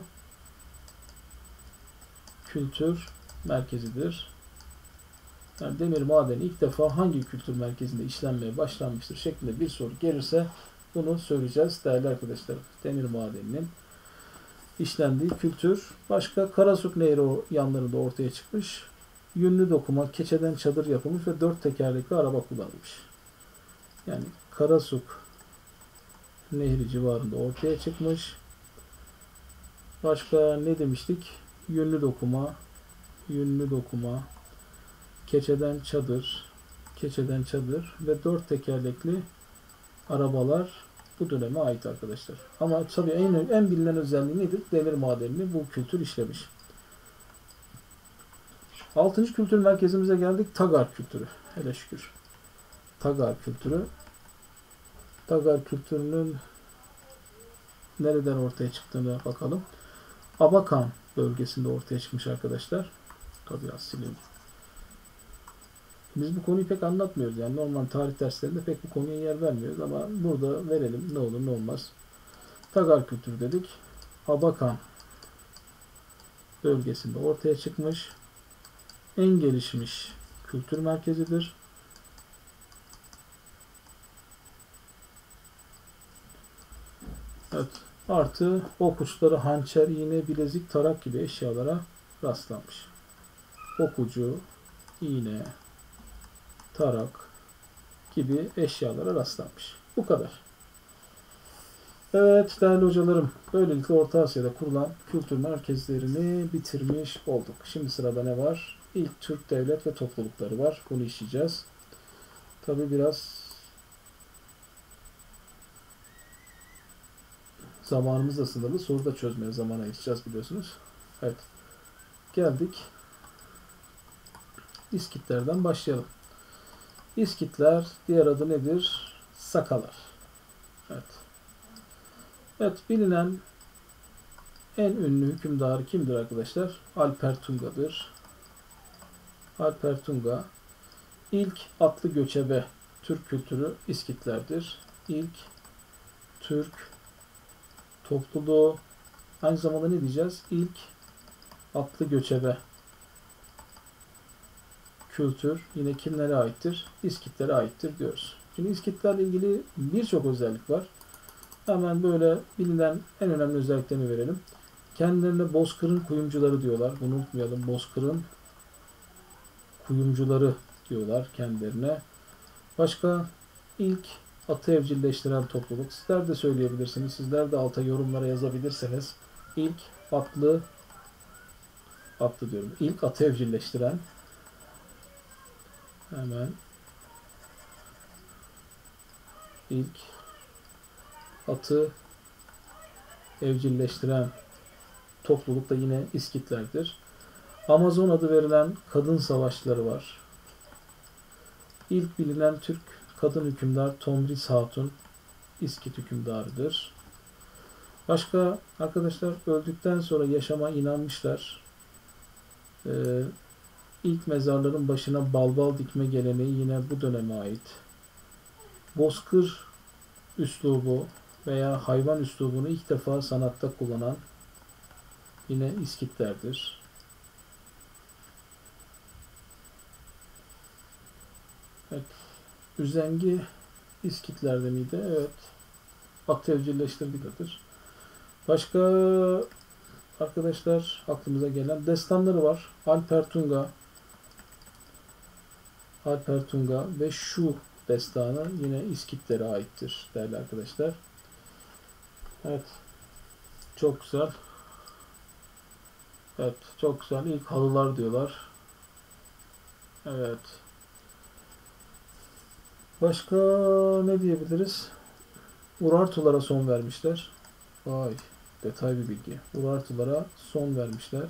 kültür merkezidir. Yani demir madeni ilk defa hangi kültür merkezinde işlenmeye başlanmıştır şeklinde bir soru gelirse bunu söyleyeceğiz değerli arkadaşlar. Demir madeninin işlendiği kültür. Başka Karasuk Nehri o yanlarında ortaya çıkmış. Yünlü dokuma, keçeden çadır yapılmış ve dört tekerlekli araba kullanılmış. Yani Karasuk Nehri civarında ortaya çıkmış. Başka ne demiştik? Yünlü dokuma, yünlü dokuma, keçeden çadır, keçeden çadır ve dört tekerlekli arabalar bu döneme ait arkadaşlar. Ama tabii en, en bilinen özelliği nedir? Demir madenini bu kültür işlemiş. Altıncı kültür merkezimize geldik. Tagar kültürü. Hele şükür. Tagar kültürü. Tagar kültürünün nereden ortaya çıktığına bakalım. Abakan bölgesinde ortaya çıkmış arkadaşlar. Tabii az sileyim. Biz bu konuyu pek anlatmıyoruz. Yani normal tarih derslerinde pek bu konuya yer vermiyoruz ama burada verelim. Ne olur ne olmaz. Tagar kültürü dedik. Abakan bölgesinde ortaya çıkmış. En gelişmiş kültür merkezidir. Evet. Artı ok uçları, hançer, iğne, bilezik, tarak gibi eşyalara rastlanmış. Ok ucu, iğne, tarak gibi eşyalara rastlanmış. Bu kadar. Evet değerli hocalarım, böylelikle Orta Asya'da kurulan kültür merkezlerini bitirmiş olduk. Şimdi sırada ne var? İlk Türk devlet ve toplulukları var. Bunu işleyeceğiz. Tabi biraz zamanımız da sınırlı. Soru da çözmeye zaman ayıracağız biliyorsunuz. Evet. Geldik. İskitlerden başlayalım. İskitler, diğer adı nedir? Sakalar. Evet. Evet, bilinen en ünlü hükümdar kimdir arkadaşlar? Alper Tunga'dır. Alper Tunga ilk atlı göçebe Türk kültürü İskitlerdir. İlk Türk topluluğu, aynı zamanda ne diyeceğiz? İlk atlı göçebe kültür yine kimlere aittir? İskitlere aittir diyoruz. Şimdi İskitlerle ilgili birçok özellik var. Hemen böyle bilinen en önemli özelliklerini verelim. Kendilerine Bozkır'ın kuyumcuları diyorlar. Bunu unutmayalım. Bozkır'ın kuyumcuları diyorlar kendilerine. Başka ilk atı evcilleştiren topluluk. Sizler de söyleyebilirsiniz. Sizler de alta yorumlara yazabilirseniz. İlk atlı atlı diyorum. İlk atı evcilleştiren, hemen ilk atı evcilleştiren topluluk da yine İskitlerdir. Amazon adı verilen kadın savaşçıları var. İlk bilinen Türk kadın hükümdar Tomris Hatun İskit hükümdarıdır. Başka arkadaşlar, öldükten sonra yaşama inanmışlar. Ee, ilk mezarların başına balbal dikme geleneği yine bu döneme ait. Bozkır üslubu veya hayvan üslubunu ilk defa sanatta kullanan yine İskitlerdir. Evet. Üzengi İskitlerde miydi? Evet. At evcilleştirdiler. Başka arkadaşlar aklımıza gelen destanları var. Alper Tunga Alper Tunga ve şu destanı yine İskitlere aittir değerli arkadaşlar. Evet. Çok güzel. Evet. Çok güzel. İlk halılar diyorlar. Evet. Başka ne diyebiliriz? Urartulara son vermişler. Vay. Detay bir bilgi. Urartulara son vermişler.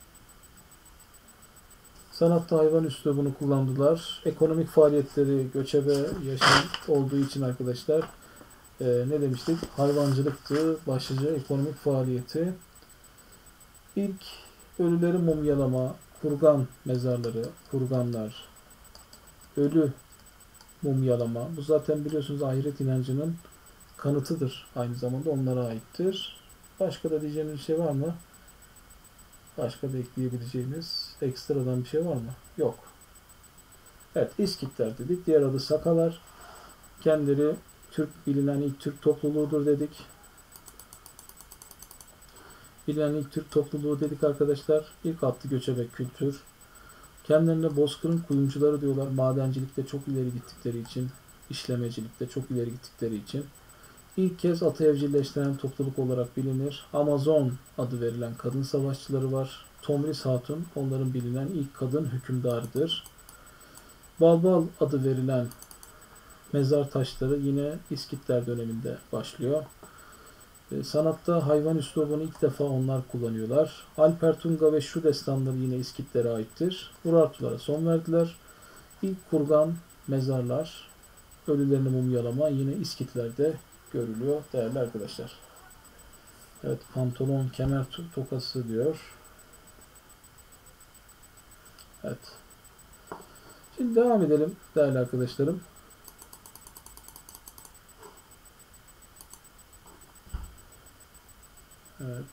Sanatta hayvan üslubunu kullandılar. Ekonomik faaliyetleri göçebe yaşam olduğu için arkadaşlar e, ne demiştik? Hayvancılıktı başlıca ekonomik faaliyeti. İlk ölüleri mumyalama, kurgan mezarları, kurganlar, ölü mumyalama. Bu zaten biliyorsunuz ahiret inancının kanıtıdır. Aynı zamanda onlara aittir. Başka da diyeceğiniz bir şey var mı? Başka da ekleyebileceğimiz ekstradan bir şey var mı? Yok. Evet, İskitler dedik. Diğer adı Sakalar. Kendileri Türk, bilinen ilk Türk topluluğudur dedik. Bilinen ilk Türk topluluğu dedik arkadaşlar. İlk atlı göçebe kültür. Kendilerine Bozkır'ın kuyumcuları diyorlar. Madencilikte çok ileri gittikleri için, işlemecilikte çok ileri gittikleri için. İlk kez atı evcilleştiren topluluk olarak bilinir. Amazon adı verilen kadın savaşçıları var. Tomris Hatun onların bilinen ilk kadın hükümdarıdır. Balbal adı verilen mezar taşları yine İskitler döneminde başlıyor. E, sanatta hayvan üslubunu ilk defa onlar kullanıyorlar. Alper Tunga ve şu destanları yine İskitlere aittir. Urartulara son verdiler. İlk kurgan mezarlar, ölülerini mumyalama yine İskitlerde görülüyor değerli arkadaşlar. Evet, pantolon kemer tokası diyor. Evet. Şimdi devam edelim değerli arkadaşlarım. Evet.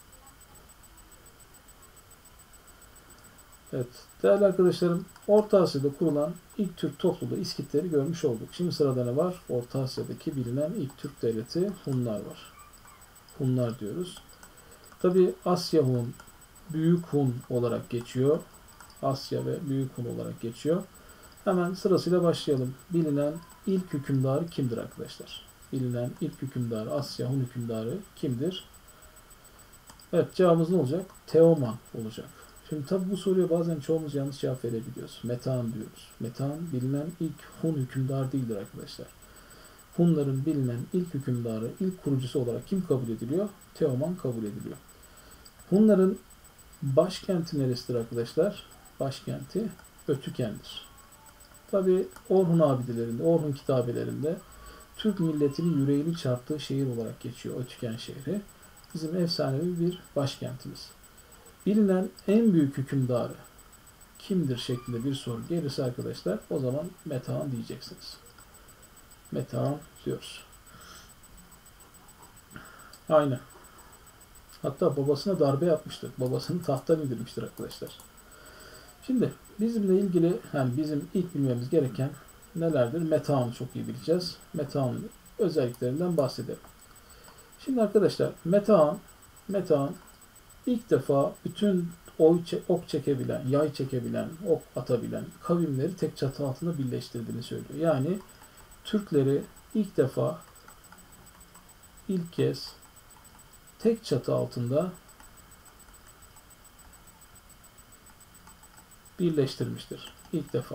Evet. Değerli arkadaşlarım, Orta Asya'da kurulan ilk Türk topluluğu İskitleri görmüş olduk. Şimdi sırada ne var? Orta Asya'daki bilinen ilk Türk devleti Hunlar var. Hunlar diyoruz. Tabi Asya Hun, Büyük Hun olarak geçiyor. Asya ve Büyük Hun olarak geçiyor. Hemen sırasıyla başlayalım. Bilinen ilk hükümdarı kimdir arkadaşlar? Bilinen ilk hükümdarı, Asya Hun hükümdarı kimdir? Evet, cevabımız ne olacak? Teoman olacak. Şimdi tabi bu soruya bazen çoğumuz yanlış cevap verebiliyoruz. Metehan diyoruz. Metehan bilinen ilk Hun hükümdarı değildir arkadaşlar. Hunların bilinen ilk hükümdarı, ilk kurucusu olarak kim kabul ediliyor? Teoman kabul ediliyor. Hunların başkenti neresidir arkadaşlar? Başkenti Ötüken'dir. Tabi Orhun abidelerinde, Orhun kitabelerinde Türk milletinin yüreğini çarptığı şehir olarak geçiyor Ötüken şehri. Bizim efsanevi bir başkentimiz. Bilinen en büyük hükümdarı kimdir şeklinde bir soru gelirse arkadaşlar o zaman Metehan diyeceksiniz. Metehan diyoruz. Aynen. Hatta babasına darbe yapmıştır. Babasını tahttan indirmiştir arkadaşlar. Şimdi bizimle ilgili yani bizim ilk bilmemiz gereken nelerdir? Metehan'ı çok iyi bileceğiz. Metehan'ın özelliklerinden bahsedelim. Şimdi arkadaşlar Metehan Metehan ilk defa bütün ok çekebilen, yay çekebilen, ok atabilen kavimleri tek çatı altında birleştirdiğini söylüyor. Yani Türkleri ilk defa ilk kez tek çatı altında birleştirmiştir. İlk defa.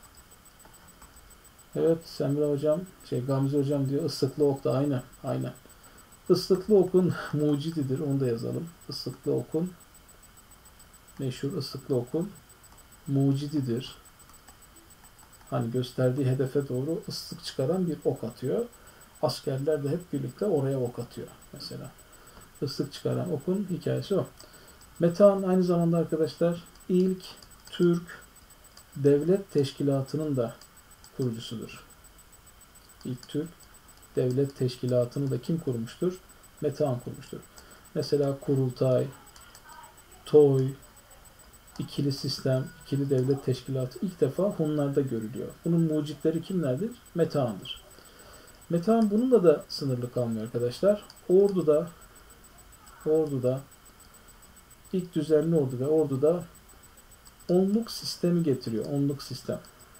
Evet Semra hocam, şey Gamze hocam diyor ıslıklı ok da aynen. Aynen. Islıklı okun mucididir. Onu da yazalım. Islıklı okun meşhur ıslıklı okun mucididir. Hani gösterdiği hedefe doğru ıslık çıkaran bir ok atıyor. Askerler de hep birlikte oraya ok atıyor mesela. Islık çıkaran okun hikayesi o. Metehan aynı zamanda arkadaşlar ilk Türk devlet teşkilatının da kurucusudur. İlk Türk devlet teşkilatını da kim kurmuştur? Metehan kurmuştur. Mesela Kurultay, Toy, ikili sistem, ikili devlet teşkilatı ilk defa Hunlarda görülüyor. Bunun mucitleri kimlerdir? Metehan'dır. Metehan bununla da sınırlı kalmıyor arkadaşlar. Ordu'da Ordu'da ilk düzenli ordu ve Ordu'da onluk sistemi getiriyor. Onluk sistem.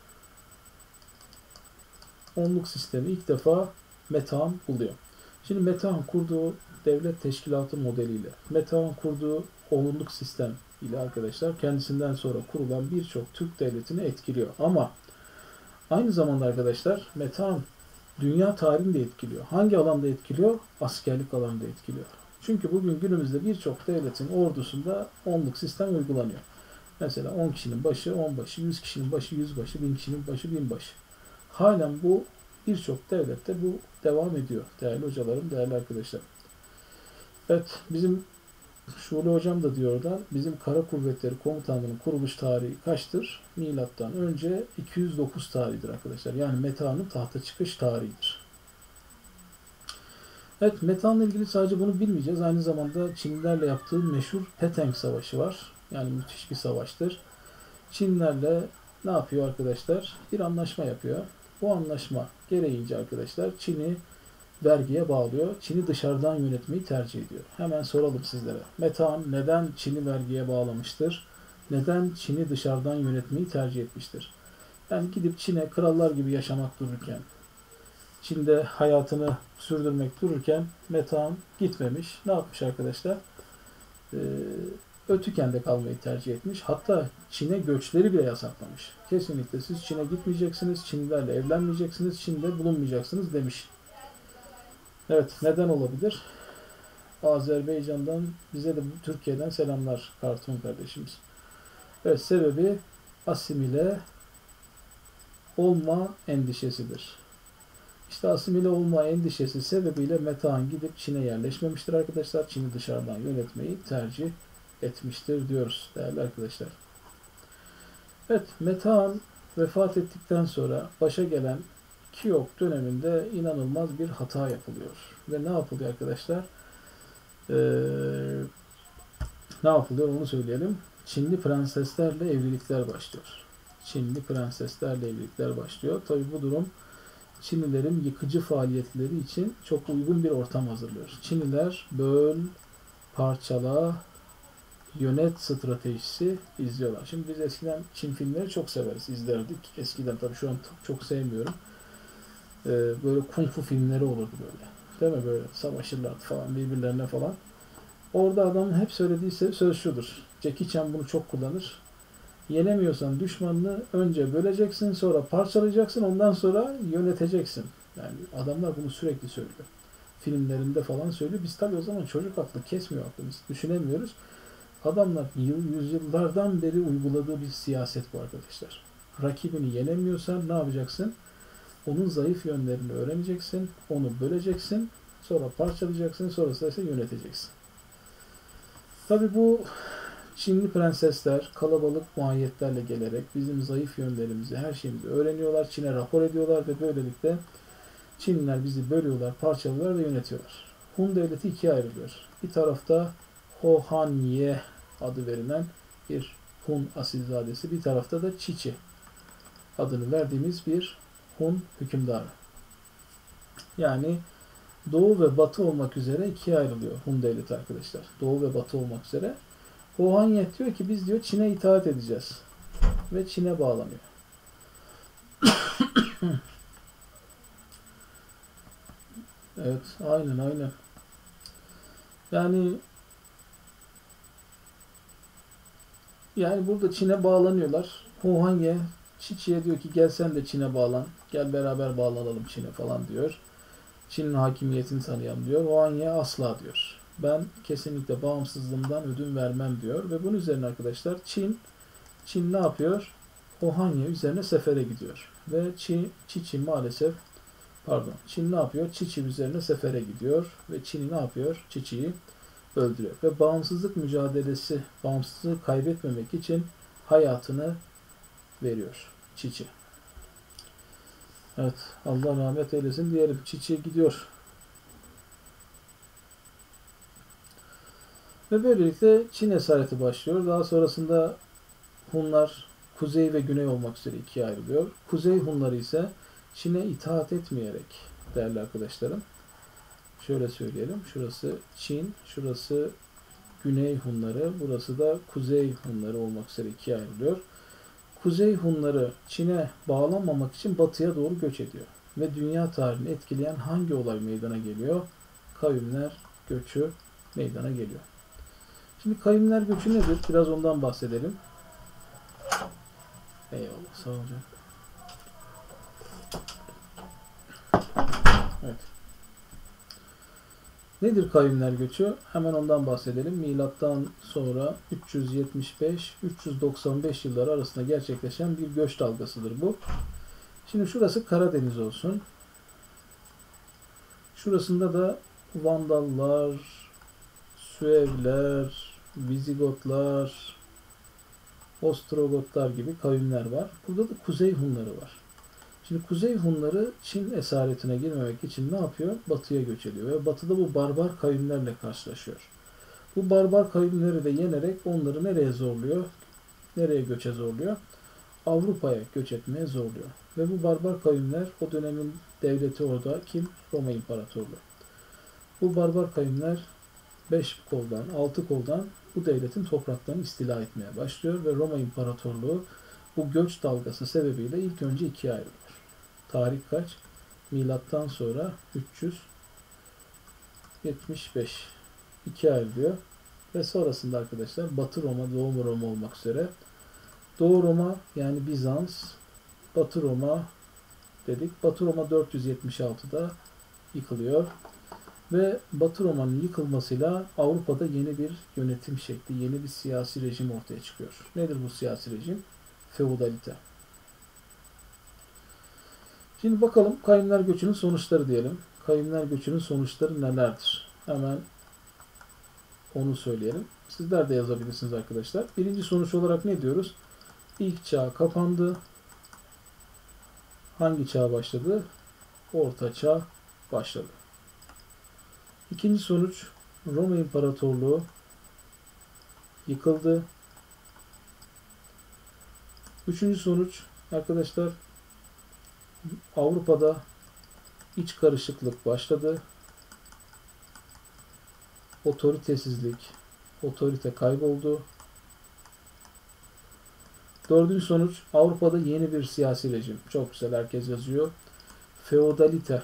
Onluk sistemi ilk defa Metehan buluyor. Şimdi Metehan kurduğu devlet teşkilatı modeliyle, Metehan kurduğu onluk sistem ile arkadaşlar kendisinden sonra kurulan birçok Türk devletini etkiliyor. Ama aynı zamanda arkadaşlar Metehan dünya tarihini de etkiliyor. Hangi alanda etkiliyor? Askerlik alanında etkiliyor. Çünkü bugün günümüzde birçok devletin ordusunda onluk sistem uygulanıyor. Mesela on kişinin başı on başı, yüz kişinin başı yüz başı, bin kişinin başı bin başı. Halen bu birçok devlette bu devam ediyor. Değerli hocalarım, değerli arkadaşlar. Evet, bizim Şule hocam da diyor oradan, bizim Kara Kuvvetleri Komutanlığı'nın kuruluş tarihi kaçtır? Milattan önce iki yüz dokuz tarihidir arkadaşlar. Yani Metehan'ın tahta çıkış tarihidir. Evet, Metehan'la ilgili sadece bunu bilmeyeceğiz. Aynı zamanda Çinlilerle yaptığı meşhur Peteng Savaşı var. Yani müthiş bir savaştır. Çinlilerle ne yapıyor arkadaşlar? Bir anlaşma yapıyor. Bu anlaşma gereğince arkadaşlar Çin'i vergiye bağlıyor. Çin'i dışarıdan yönetmeyi tercih ediyor. Hemen soralım sizlere. Metehan neden Çin'i vergiye bağlamıştır? Neden Çin'i dışarıdan yönetmeyi tercih etmiştir? Yani gidip Çin'e krallar gibi yaşamak dururken, Çin'de hayatını sürdürmek dururken Metehan gitmemiş. Ne yapmış arkadaşlar? Ee, Ötüken'de kalmayı tercih etmiş. Hatta Çin'e göçleri bile yasaklamış. Kesinlikle siz Çin'e gitmeyeceksiniz, Çinlilerle evlenmeyeceksiniz, Çin'de bulunmayacaksınız demiş. Evet, neden olabilir? Azerbaycan'dan bize de Türkiye'den selamlar Kartun kardeşimiz. Evet, sebebi asimile olma endişesidir. İşte asimile olma endişesi sebebiyle Metehan gidip Çin'e yerleşmemiştir arkadaşlar. Çin'i dışarıdan yönetmeyi tercih etmiştir diyoruz değerli arkadaşlar. Evet, Metehan vefat ettikten sonra başa gelen Kiyok döneminde inanılmaz bir hata yapılıyor. Ve ne yapılıyor arkadaşlar? Ee, ne yapılıyor onu söyleyelim. Çinli prenseslerle evlilikler başlıyor. Çinli prenseslerle evlilikler başlıyor. Tabi bu durum Çinlilerin yıkıcı faaliyetleri için çok uygun bir ortam hazırlıyor. Çinliler böl, parçala, yönet stratejisi izliyorlar. Şimdi biz eskiden Çin filmleri çok severiz, izlerdik. Eskiden tabii şu an çok sevmiyorum. Ee, böyle kung fu filmleri olurdu böyle. Değil mi? Böyle savaşırlardı falan birbirlerine falan. Orada adamın hep söylediği söz şudur. Jackie Chan bunu çok kullanır. Yenemiyorsan düşmanını önce böleceksin, sonra parçalayacaksın, ondan sonra yöneteceksin. Yani adamlar bunu sürekli söylüyor. Filmlerinde falan söylüyor. Biz tabii o zaman çocuk aklı kesmiyor aklımız. Düşünemiyoruz. Adamlar yüzyıllardan beri uyguladığı bir siyaset bu arkadaşlar. Rakibini yenemiyorsan ne yapacaksın? Onun zayıf yönlerini öğreneceksin, onu böleceksin, sonra parçalayacaksın, sonrasında ise yöneteceksin. Tabii bu Çinli prensesler kalabalık muayyetlerle gelerek bizim zayıf yönlerimizi, her şeyimizi öğreniyorlar, Çin'e rapor ediyorlar ve böylelikle Çinliler bizi bölüyorlar, parçalıyorlar ve yönetiyorlar. Hun devleti ikiye ayrılıyor. Bir tarafta Hohanye adı verilen bir Hun asilzadesi, bir tarafta da Çiçi adını verdiğimiz bir Hun hükümdarı. Yani Doğu ve Batı olmak üzere ikiye ayrılıyor Hun devleti arkadaşlar. Doğu ve Batı olmak üzere. Hohanye diyor ki biz diyor Çin'e itaat edeceğiz. Ve Çin'e bağlanıyor. Evet, aynen aynen. Yani yani burada Çin'e bağlanıyorlar. Hohanye Çiçi'ye diyor ki gel sen de Çin'e bağlan. Gel beraber bağlanalım Çin'e falan diyor. Çin'in hakimiyetini tanıyalım diyor. Hohanye asla diyor. Ben kesinlikle bağımsızlığımdan ödün vermem diyor. Ve bunun üzerine arkadaşlar Çin Çin ne yapıyor? Hohanye üzerine sefere gidiyor. Ve Çin, Çiçi maalesef pardon Çin ne yapıyor? Çiçi üzerine sefere gidiyor. Ve Çin ne yapıyor? Çiçi'yi öldürüyor. Ve bağımsızlık mücadelesi, bağımsızlığı kaybetmemek için hayatını veriyor Çiçi. Evet, Allah rahmet eylesin diyelim. Çiçi gidiyor. Ve böylelikle Çin esareti başlıyor. Daha sonrasında Hunlar kuzey ve güney olmak üzere ikiye ayrılıyor. Kuzey Hunları ise Çin'e itaat etmeyerek değerli arkadaşlarım. Şöyle söyleyelim. Şurası Çin, şurası Güney Hunları, burası da Kuzey Hunları olmak üzere ikiye ayrılıyor. Kuzey Hunları Çin'e bağlanmamak için batıya doğru göç ediyor. Ve dünya tarihini etkileyen hangi olay meydana geliyor? Kavimler göçü meydana geliyor. Şimdi kavimler göçü nedir? Biraz ondan bahsedelim. Eyvallah, sağ olun. Evet. Nedir kavimler göçü? Hemen ondan bahsedelim. Milattan sonra üç yüz yetmiş beş üç yüz doksan beş yılları arasında gerçekleşen bir göç dalgasıdır bu. Şimdi şurası Karadeniz olsun. Şurasında da Vandallar, Süevler, Vizigotlar, Ostrogotlar gibi kavimler var. Burada da Kuzey Hunları var. Şimdi Kuzey Hunları Çin esaretine girmemek için ne yapıyor? Batıya göç ediyor ve batıda bu barbar kavimlerle karşılaşıyor. Bu barbar kavimleri de yenerek onları nereye zorluyor? Nereye göçe zorluyor? Avrupa'ya göç etmeye zorluyor. Ve bu barbar kavimler o dönemin devleti orada kim? Roma İmparatorluğu. Bu barbar kavimler beş koldan, altı koldan bu devletin topraklarını istila etmeye başlıyor ve Roma İmparatorluğu bu göç dalgası sebebiyle ilk önce ikiye ayrılıyor. Tarih kaç? Milattan sonra üç yüz yetmiş beş. ikiye ayrılıyor. Ve sonrasında arkadaşlar Batı Roma, Doğu Roma olmak üzere Doğu Roma yani Bizans, Batı Roma dedik. Batı Roma dört yüz yetmiş altıda yıkılıyor. Ve Batı Roma'nın yıkılmasıyla Avrupa'da yeni bir yönetim şekli, yeni bir siyasi rejim ortaya çıkıyor. Nedir bu siyasi rejim? Feodalite. Şimdi bakalım kavimler göçünün sonuçları diyelim. Kavimler göçünün sonuçları nelerdir? Hemen onu söyleyelim. Sizler de yazabilirsiniz arkadaşlar. Birinci sonuç olarak ne diyoruz? İlk çağ kapandı. Hangi çağ başladı? Orta çağ başladı. İkinci sonuç Roma İmparatorluğu yıkıldı. Üçüncü sonuç arkadaşlar Avrupa'da iç karışıklık başladı. Otoritesizlik, Otorite kayboldu. Dördüncü sonuç, Avrupa'da yeni bir siyasi rejim. Çok güzel, herkes yazıyor. Feodalite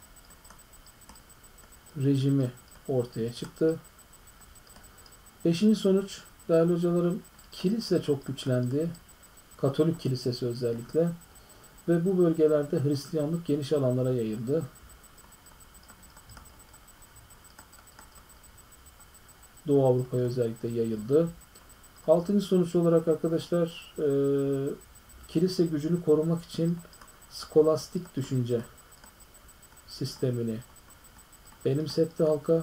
rejimi ortaya çıktı. Beşinci sonuç, değerli hocalarım, kilise çok güçlendi. Katolik kilisesi özellikle. Ve bu bölgelerde Hristiyanlık geniş alanlara yayıldı. Doğu Avrupa'ya özellikle yayıldı. Altıncı sonuç olarak arkadaşlar, e, kilise gücünü korumak için skolastik düşünce sistemini benimsetti halka.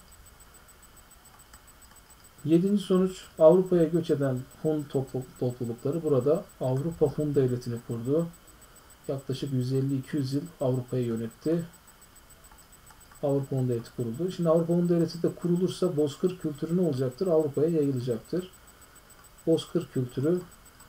Yedinci sonuç, Avrupa'ya göç eden Hun toplulukları burada Avrupa Hun Devleti'ni kurdu. Yaklaşık yüz elli iki yüz yıl Avrupa'yı yönetti. Avrupa Hun Devleti kuruldu. Şimdi Avrupa Hun Devleti de kurulursa Bozkır kültürü ne olacaktır? Avrupa'ya yayılacaktır. Bozkır kültürü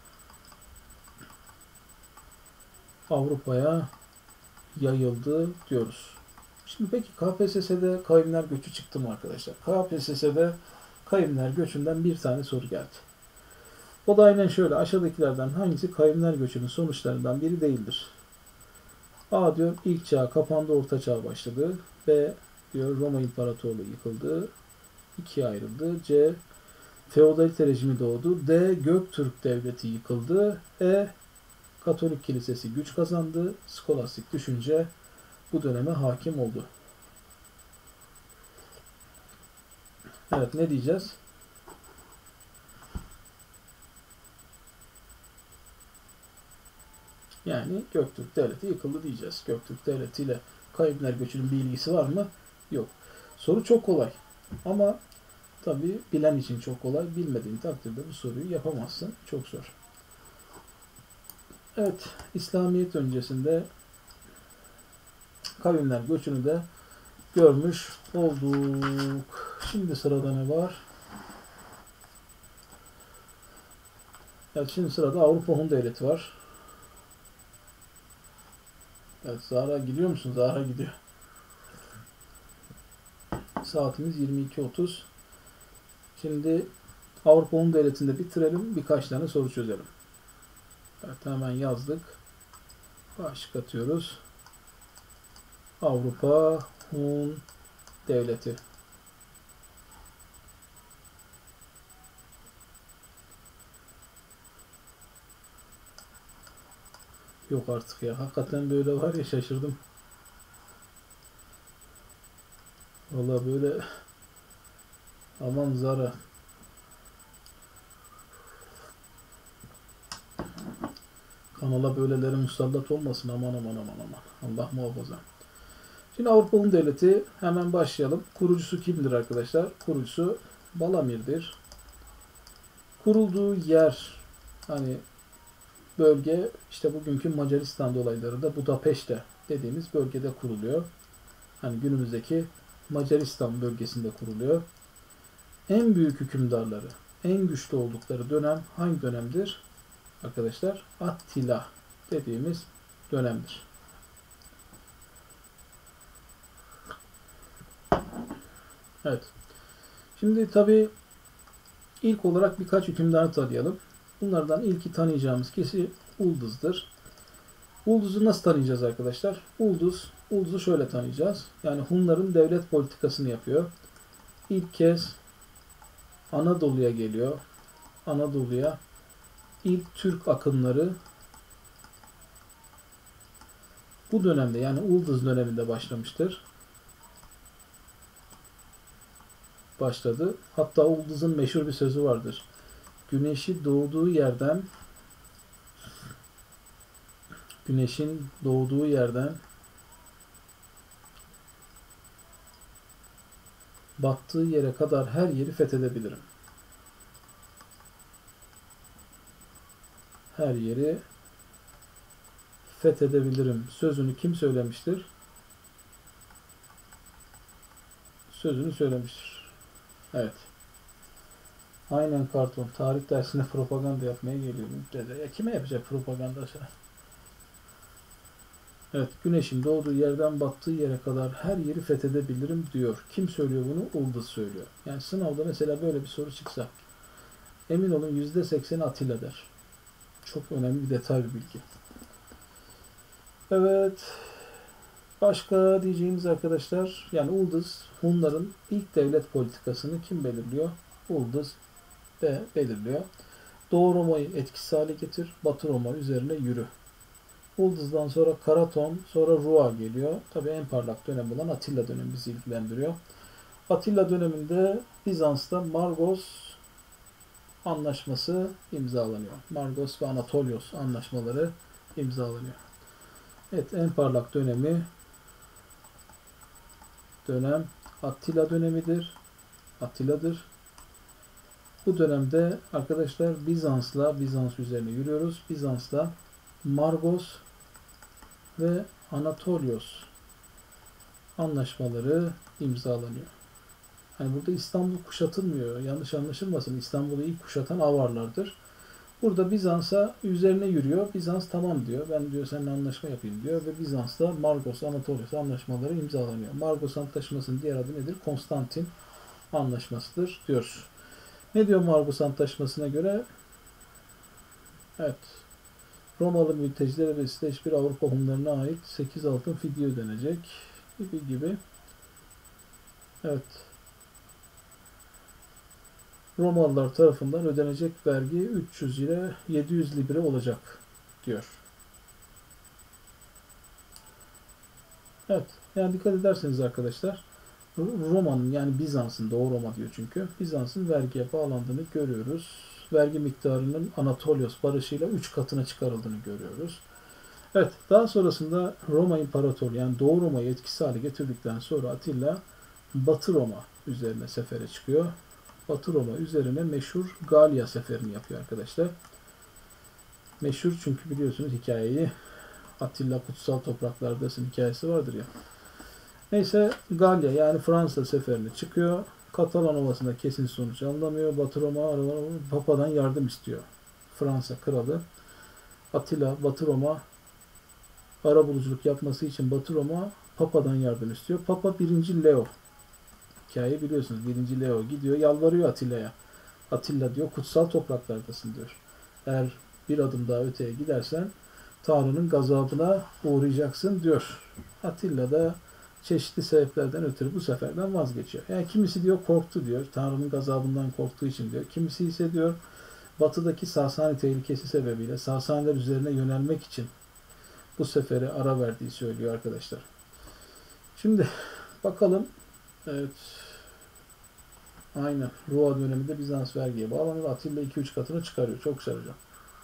Avrupa'ya yayıldı diyoruz. Şimdi peki K P S S'de kavimler göçü çıktı mı arkadaşlar? K P S S'de kavimler göçünden bir tane soru geldi. O da aynen şöyle. Aşağıdakilerden hangisi kavimler göçünün sonuçlarından biri değildir? A diyor ilk çağ kapandı, orta çağ başladı. B diyor Roma İmparatorluğu yıkıldı, ikiye ayrıldı. C feodalite rejimi doğdu. D Göktürk Devleti yıkıldı. E Katolik Kilisesi güç kazandı. Skolastik düşünce bu döneme hakim oldu. Evet, ne diyeceğiz? Yani Göktürk Devleti yıkıldı diyeceğiz. Göktürk Devleti ile kavimler göçünün bir ilgisi var mı? Yok. Soru çok kolay. Ama tabii bilen için çok kolay. Bilmediğin takdirde bu soruyu yapamazsın. Çok zor. Evet, İslamiyet öncesinde kavimler göçünü de görmüş olduk. Şimdi sırada ne var? Evet, şimdi sırada Avrupa Hun Devleti var. Evet, Zahra gidiyor musun? Zahra gidiyor. Saatimiz yirmi iki otuz. Şimdi Avrupa Hun Devleti'nde bitirelim. Birkaç tane soru çözelim. Evet, hemen yazdık. Başlık atıyoruz. Avrupa Hun Devleti. Yok artık ya. Hakikaten böyle var ya, şaşırdım. Vallahi böyle aman Zara. Kanala böyleleri musallat olmasın. Aman aman aman aman. Allah muhafaza. Şimdi Avrupa Hun Devleti, hemen başlayalım. Kurucusu kimdir arkadaşlar? Kurucusu Balamir'dir. Kurulduğu yer, hani bölge, işte bugünkü Macaristan dolaylarında Budapeşte dediğimiz bölgede kuruluyor. Hani günümüzdeki Macaristan bölgesinde kuruluyor. En büyük hükümdarları, en güçlü oldukları dönem hangi dönemdir? Arkadaşlar Attila dediğimiz dönemdir. Evet. Şimdi tabii ilk olarak birkaç hükümdarı tanıyalım. Bunlardan ilki tanıyacağımız kişi Ulduz'dur. Ulduz'u nasıl tanıyacağız arkadaşlar? Ulduz, Ulduz'u şöyle tanıyacağız. Yani Hunların devlet politikasını yapıyor. İlk kez Anadolu'ya geliyor. Anadolu'ya ilk Türk akınları bu dönemde, yani Ulduz döneminde başlamıştır. Başladı. Hatta Ulduz'un meşhur bir sözü vardır. Güneşi doğduğu yerden Güneşin doğduğu yerden battığı yere kadar her yeri fethedebilirim. Her yeri fethedebilirim sözünü kim söylemiştir? Sözünü söylemiştir. Evet. Aynen karton. Tarih dersine propaganda yapmaya geliyorum. Dede. Ya kime yapacak propaganda? Evet, güneşin doğduğu yerden battığı yere kadar her yeri fethedebilirim diyor. Kim söylüyor bunu? Ulduz söylüyor. Yani sınavda mesela böyle bir soru çıksa emin olun yüzde sekseni Atilla der. Çok önemli bir detay, bir bilgi. Evet. Başka diyeceğimiz arkadaşlar, yani Ulduz Hunların ilk devlet politikasını kim belirliyor? Ulduz ve belirliyor. Doğu Roma'yı etkisiz hale getir, Batı Roma üzerine yürü. Ulduz'dan sonra Karaton, sonra Rua geliyor. Tabii en parlak dönem olan Atilla dönemi bizi ilgilendiriyor. Atilla döneminde Bizans'ta Margos anlaşması imzalanıyor. Margos ve Anatolios anlaşmaları imzalanıyor. Evet, en parlak dönemi dönem Attila dönemidir. Attila'dır. Bu dönemde arkadaşlar Bizans'la Bizans üzerine yürüyoruz. Bizans'la Margos ve Anatolios anlaşmaları imzalanıyor. Yani burada İstanbul kuşatılmıyor. Yanlış anlaşılmasın. İstanbul'u ilk kuşatan Avarlardır. Burada Bizans'a üzerine yürüyor. Bizans tamam diyor. Ben diyor seninle anlaşma yapayım diyor. Ve Bizans'la Margos, Anatolios anlaşmaları imzalanıyor. Margos Antlaşması'nın diğer adı nedir? Konstantin Anlaşması'dır diyor. Ne diyor Margos Antlaşması'na göre? Evet. Romalı mültecilere ve İsveç bir Avrupa Hunlarına ait sekiz altın fidye ödenecek gibi gibi. Evet. Romalılar tarafından ödenecek vergi üç yüz ile yedi yüz libre olacak diyor. Evet. Yani dikkat ederseniz arkadaşlar Roma'nın, yani Bizans'ın, Doğu Roma diyor çünkü, Bizans'ın vergiye bağlandığını görüyoruz. Vergi miktarının Anatolios barışıyla üç katına çıkarıldığını görüyoruz. Evet, daha sonrasında Roma İmparatorluğu, yani Doğu Roma'yı etkisiz hale getirdikten sonra Atilla Batı Roma üzerine sefere çıkıyor. Batı Roma üzerine meşhur Galya seferini yapıyor arkadaşlar. Meşhur çünkü biliyorsunuz hikayeyi, Atilla kutsal topraklardasın hikayesi vardır ya. Neyse, Galya yani Fransa seferine çıkıyor. Katalan Ovası'nda kesin sonuç alınamıyor. Batı Roma Papa'dan yardım istiyor. Fransa kralı Atilla Batı Roma arabuluculuk yapması için Batı Roma Papa'dan yardım istiyor. Papa birinci Leo. Hikayeyi biliyorsunuz. birinci Leo gidiyor, yalvarıyor Atilla'ya. Atilla diyor kutsal topraklardasın diyor. Eğer bir adım daha öteye gidersen Tanrı'nın gazabına uğrayacaksın diyor. Atilla da çeşitli sebeplerden ötürü bu seferden vazgeçiyor. Yani kimisi diyor korktu diyor. Tanrı'nın gazabından korktuğu için diyor. Kimisi ise diyor batıdaki Sasani tehlikesi sebebiyle Sasaniler üzerine yönelmek için bu sefere ara verdiği söylüyor arkadaşlar. Şimdi bakalım. Evet. Aynen. Rua döneminde Bizans vergiye bağlanıyor. Atilla iki üç katını çıkarıyor. Çok güzel hocam.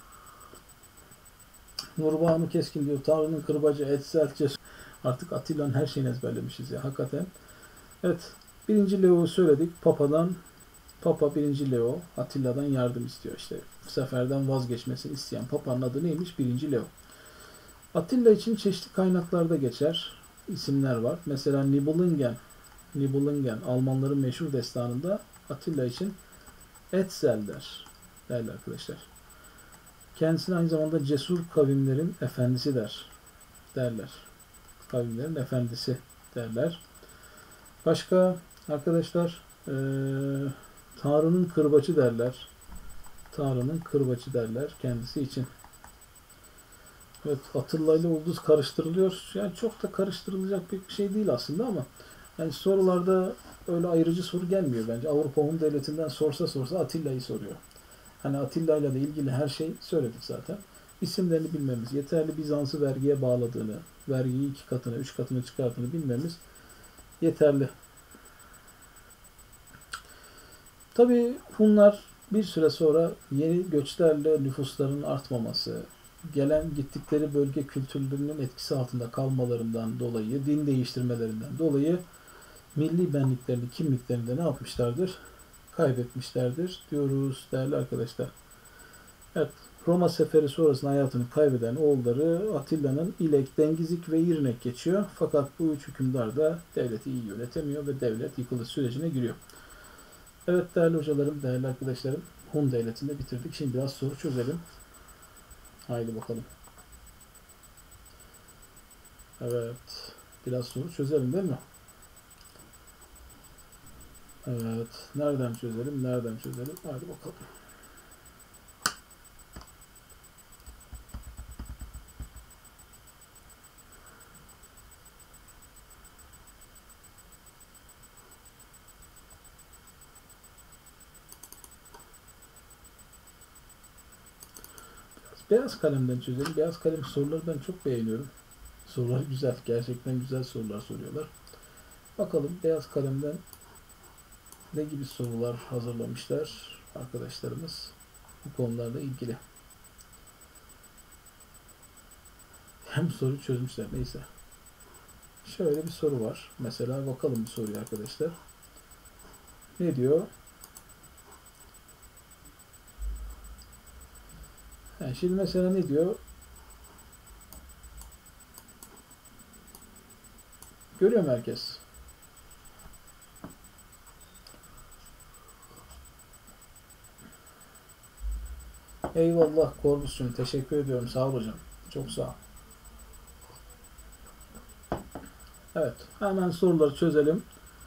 Nurbanu Keskin diyor. Tanrı'nın kırbacı, etselt, cesur. Artık Atilla'nın her şeyini ezberlemişiz ya. Hakikaten. Evet. Birinci Leo'yu söyledik. Papa'dan Papa birinci Leo Atilla'dan yardım istiyor. İşte seferden vazgeçmesini isteyen Papa'nın adı neymiş? birinci Leo. Atilla için çeşitli kaynaklarda geçer isimler var. Mesela Nibelungen, Nibelungen Almanların meşhur destanında Atilla için Etzel der. Derler arkadaşlar. Kendisine aynı zamanda cesur kavimlerin efendisi der. Derler. Kavimlerin efendisi derler. Başka arkadaşlar e, Tanrı'nın kırbacı derler. Tanrı'nın kırbacı derler kendisi için. Evet, Atilla ile Ulduz karıştırılıyor. Yani çok da karıştırılacak bir şey değil aslında ama yani sorularda öyle ayrıcı soru gelmiyor bence. Avrupa Hun Devleti'nden sorsa sorsa Atilla'yı soruyor. Hani Atilla ile ilgili her şey söyledik zaten. İsimlerini bilmemiz, yeterli Bizans'ı vergiye bağladığını, vergiyi iki katına, üç katına çıkardığını bilmemiz yeterli. Tabii Hunlar bir süre sonra yeni göçlerle nüfusların artmaması, gelen gittikleri bölge kültürlerinin etkisi altında kalmalarından dolayı, din değiştirmelerinden dolayı milli benliklerini, kimliklerini de ne yapmışlardır? Kaybetmişlerdir diyoruz değerli arkadaşlar. Evet, Roma seferi sonrasında hayatını kaybeden oğulları Atilla'nın İlek, Dengizik ve İrnek geçiyor. Fakat bu üç hükümdar da devleti iyi yönetemiyor ve devlet yıkılış sürecine giriyor. Evet değerli hocalarım, değerli arkadaşlarım, Hun devletini de bitirdik. Şimdi biraz soru çözelim. Haydi bakalım. Evet. Biraz soru çözelim değil mi? Evet. Nereden çözelim? Nereden çözelim? Hadi bakalım. Beyaz kalemden çözelim. Beyaz kalem soruları ben çok beğeniyorum. Sorular güzel. Gerçekten güzel sorular soruyorlar. Bakalım beyaz kalemden ne gibi sorular hazırlamışlar arkadaşlarımız bu konularla ilgili. Hem soru çözmüşler. Neyse. Şöyle bir soru var. Mesela bakalım bir soruya arkadaşlar. Ne diyor? Yani şimdi mesela ne diyor? Görüyor mu herkes? Eyvallah Korbus'cum. Teşekkür ediyorum. Sağ ol hocam. Çok sağ ol. Evet. Hemen soruları çözelim.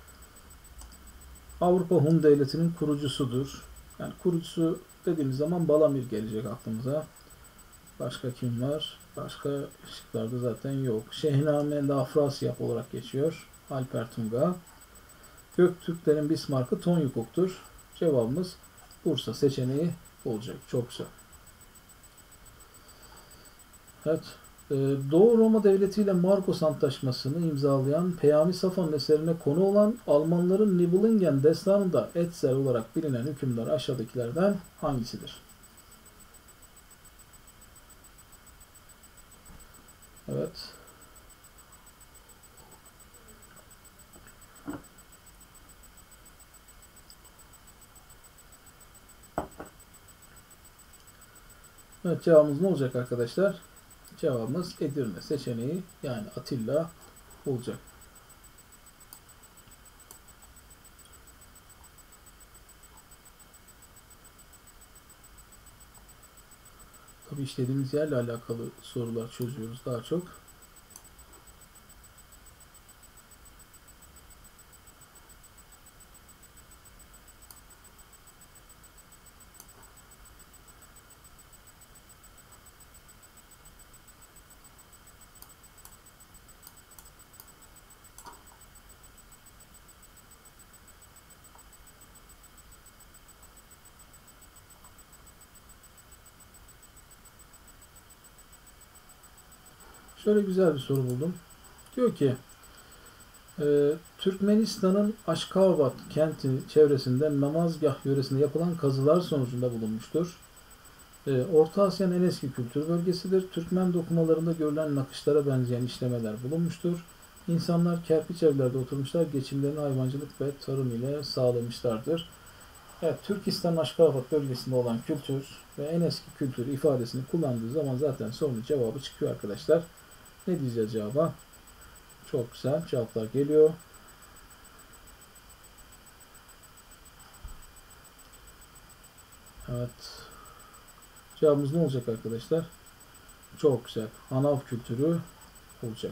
Avrupa Hun Devleti'nin kurucusudur. Yani kurucusu dediğimiz zaman Balamir gelecek aklımıza. Başka kim var? Başka şıklarda zaten yok. Şehname Lafrasyap olarak geçiyor. Alper Tunga. Göktürklerin Bismarck'ı Tonyukok'tur. Cevabımız Bursa seçeneği olacak. Çok güzel. Evet. Doğu Roma Devleti ile Marcos Antlaşması'nı imzalayan Peyami Safa'nın eserine konu olan Almanların Nibelungen destanında Etzel olarak bilinen hükümdar aşağıdakilerden hangisidir? Evet. Evet, cevabımız ne olacak arkadaşlar? Cevabımız Edirne seçeneği, yani Atilla olacak. Tabii işlediğimiz yerle alakalı sorular çözüyoruz daha çok. Şöyle güzel bir soru buldum. Diyor ki e, Türkmenistan'ın Aşkabat kenti çevresinde Namazgah yöresinde yapılan kazılar sonucunda bulunmuştur. E, Orta Asya'nın en eski kültür bölgesidir. Türkmen dokumalarında görülen nakışlara benzeyen işlemeler bulunmuştur. İnsanlar kerpiç evlerde oturmuşlar, geçimlerini hayvancılık ve tarım ile sağlamışlardır. Evet, Türkistan Aşkabat bölgesinde olan kültür ve en eski kültür ifadesini kullandığı zaman zaten sorunun cevabı çıkıyor arkadaşlar. Ne diyeceğiz cevaba? Çok güzel cevaplar geliyor. Evet. Cevabımız ne olacak arkadaşlar? Çok güzel. Anav kültürü olacak.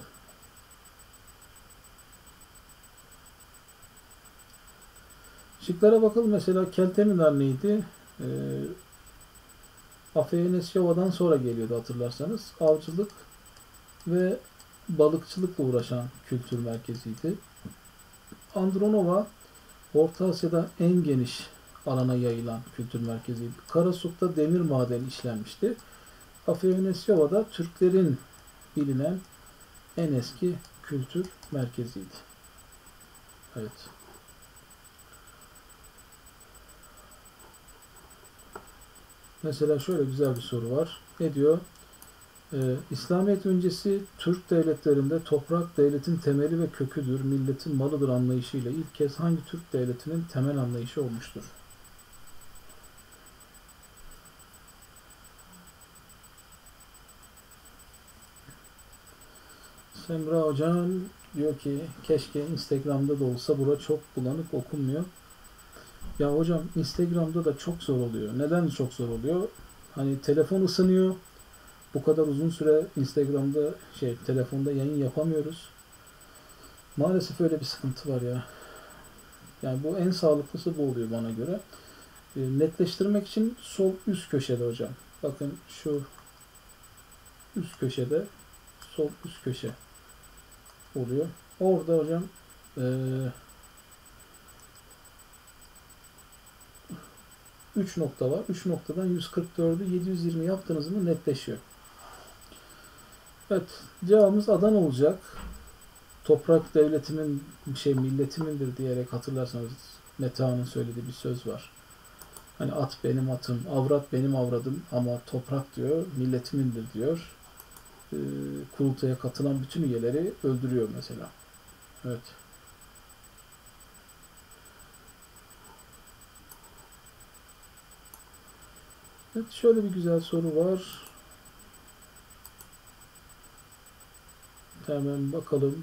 Şıklara bakalım. Mesela Keltemiler neydi? Ee, Afeyenesyova'dan sonra geliyordu hatırlarsanız. Avcılık ve balıkçılıkla uğraşan kültür merkeziydi. Andronova, Orta Asya'da en geniş alana yayılan kültür merkeziydi. Karasuk'ta demir madeni işlenmişti. Afeyenesyova'da Türklerin bilinen en eski kültür merkeziydi. Evet. Mesela şöyle güzel bir soru var. Ne diyor? Ee, İslamiyet öncesi Türk devletlerinde toprak devletin temeli ve köküdür, milletin malıdır anlayışıyla ilk kez hangi Türk devletinin temel anlayışı olmuştur? Semra Hocam diyor ki keşke Instagram'da da olsa, bura çok bulanık okunmuyor. Ya hocam Instagram'da da çok zor oluyor. Neden çok zor oluyor? Hani telefon ısınıyor. bu kadar uzun süre Instagram'da şey telefonda yayın yapamıyoruz. Maalesef öyle bir sıkıntı var ya. Yani bu en sağlıklısı bu oluyor bana göre. E, netleştirmek için sol üst köşede hocam. Bakın şu üst köşede, sol üst köşe oluyor. Orada hocam e, üç nokta var. üç noktadan yüz kırk dördü yedi yüz yirmi yaptığınız mı netleşiyor. Evet, cevabımız Adana olacak. Toprak devletimin şey milletimindir diyerek hatırlarsanız Meta'nın söylediği bir söz var. Hani at benim atım, avrat benim avradım ama toprak diyor milletimindir diyor. Ee, kurultaya katılan bütün üyeleri öldürüyor mesela. Evet. Evet, şöyle bir güzel soru var. Hemen bakalım.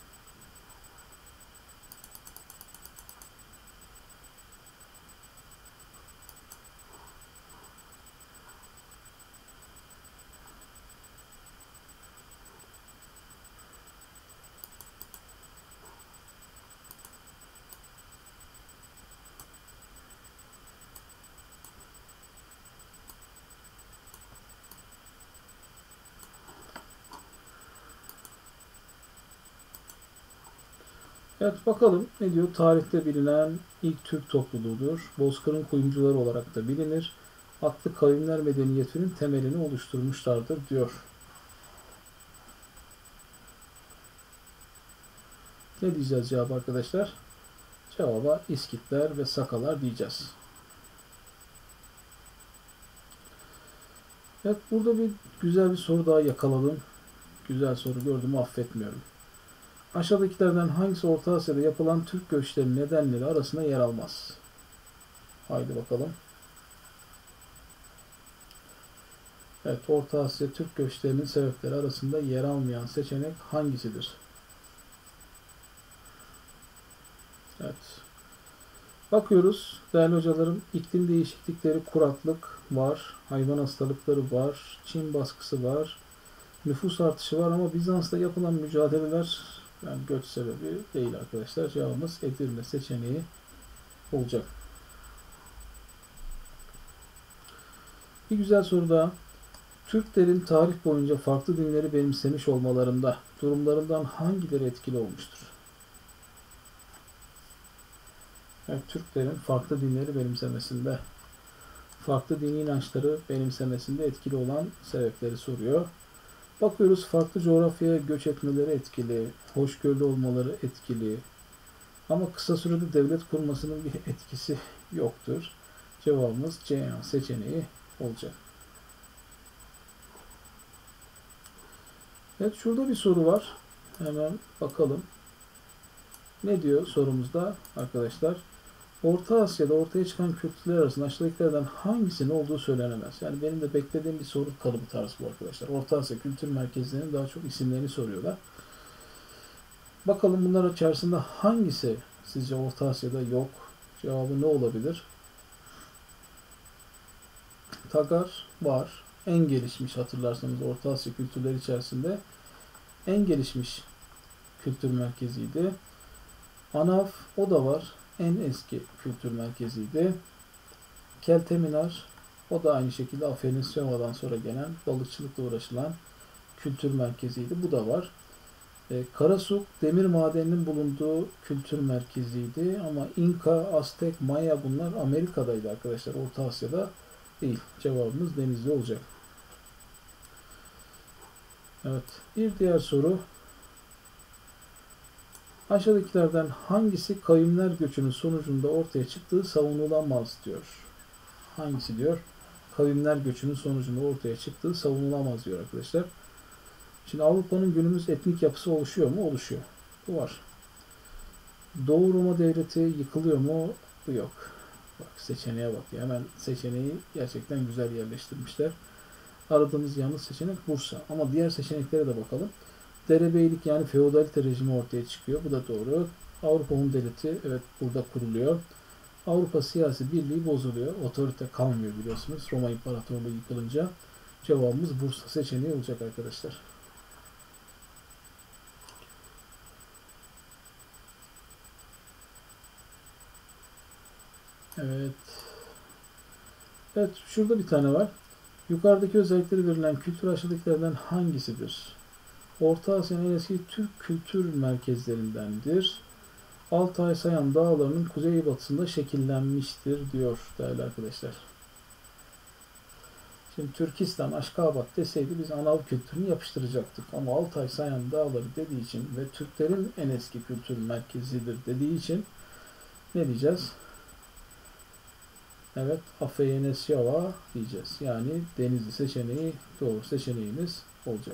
Evet bakalım ne diyor? Tarihte bilinen ilk Türk topluluğudur. Bozkır'ın kuyumcuları olarak da bilinir. Atlı kavimler medeniyetinin temelini oluşturmuşlardır diyor. Ne diyeceğiz cevap arkadaşlar? Cevaba İskitler ve Sakalar diyeceğiz. Evet burada bir güzel bir soru daha yakaladım. Güzel soru gördüm affetmiyorum. Aşağıdakilerden hangisi Orta Asya'da yapılan Türk göçleri nedenleri arasında yer almaz? Haydi bakalım. Evet, Orta Asya Türk göçlerinin sebepleri arasında yer almayan seçenek hangisidir? Evet. Bakıyoruz değerli hocalarım, iklim değişiklikleri, kuraklık var, hayvan hastalıkları var, Çin baskısı var, nüfus artışı var ama Bizans'ta yapılan mücadeleler yani göç sebebi değil arkadaşlar. Cevabımız Edirne seçeneği olacak. Bir güzel soru daha. Türklerin tarih boyunca farklı dinleri benimsemiş olmalarında durumlarından hangileri etkili olmuştur? Yani Türklerin farklı dinleri benimsemesinde, farklı dini inançları benimsemesinde etkili olan sebepleri soruyor. Bakıyoruz farklı coğrafyaya göç etmeleri etkili, hoşgörülü olmaları etkili. Ama kısa sürede devlet kurmasının bir etkisi yoktur. Cevabımız C seçeneği olacak. Evet şurada bir soru var. Hemen bakalım. Ne diyor sorumuzda arkadaşlar? Orta Asya'da ortaya çıkan kültürler arasında aşağıdakilerden hangisinin olduğu söylenemez. Yani benim de beklediğim bir soru kalıbı tarzı bu arkadaşlar. Orta Asya kültür merkezlerinin daha çok isimlerini soruyorlar. Bakalım bunlar içerisinde hangisi sizce Orta Asya'da yok? Cevabı ne olabilir? Tagar var. En gelişmiş hatırlarsanız Orta Asya kültürleri içerisinde en gelişmiş kültür merkeziydi. Anaf o da var. En eski kültür merkeziydi. Kelteminar o da aynı şekilde Afyonikyadan sonra gelen balıkçılıkla uğraşılan kültür merkeziydi. Bu da var. E, Karasuk demir madeninin bulunduğu kültür merkeziydi ama İnka, Aztek, Maya bunlar Amerika'daydı arkadaşlar. Orta Asya'da değil. Cevabımız Denizli olacak. Evet. Bir diğer soru. Aşağıdakilerden hangisi kavimler göçünün sonucunda ortaya çıktığı savunulamaz diyor. Hangisi diyor? Kavimler göçünün sonucunda ortaya çıktığı savunulamaz diyor arkadaşlar. Şimdi Avrupa'nın günümüz etnik yapısı oluşuyor mu? Oluşuyor. Bu var. Doğu Roma Devleti yıkılıyor mu? Bu yok. Bak seçeneğe bak. Hemen seçeneği gerçekten güzel yerleştirmişler. Aradığımız yanlış seçenek Bursa. Ama diğer seçeneklere de bakalım. Derebeylik yani feodalite rejimi ortaya çıkıyor. Bu da doğru. Avrupa Hun Devleti evet burada kuruluyor. Avrupa siyasi birliği bozuluyor. Otorite kalmıyor biliyorsunuz Roma İmparatorluğu yıkılınca. Cevabımız Bursa seçeneği olacak arkadaşlar. Evet. Evet, şurada bir tane var. Yukarıdaki özellikleri verilen kültür aşağıdakilerden hangisidir? Orta Asya'nın en eski Türk kültür merkezlerindendir. Altay Sayan Dağları'nın kuzeybatısında şekillenmiştir diyor değerli arkadaşlar. Şimdi Türkistan, Aşkabat deseydi biz Anav kültürünü yapıştıracaktık. Ama Altay Sayan Dağları dediği için ve Türklerin en eski kültür merkezidir dediği için ne diyeceğiz? Evet, Afeyenesyava diyeceğiz. Yani Denizli seçeneği doğru seçeneğimiz olacak.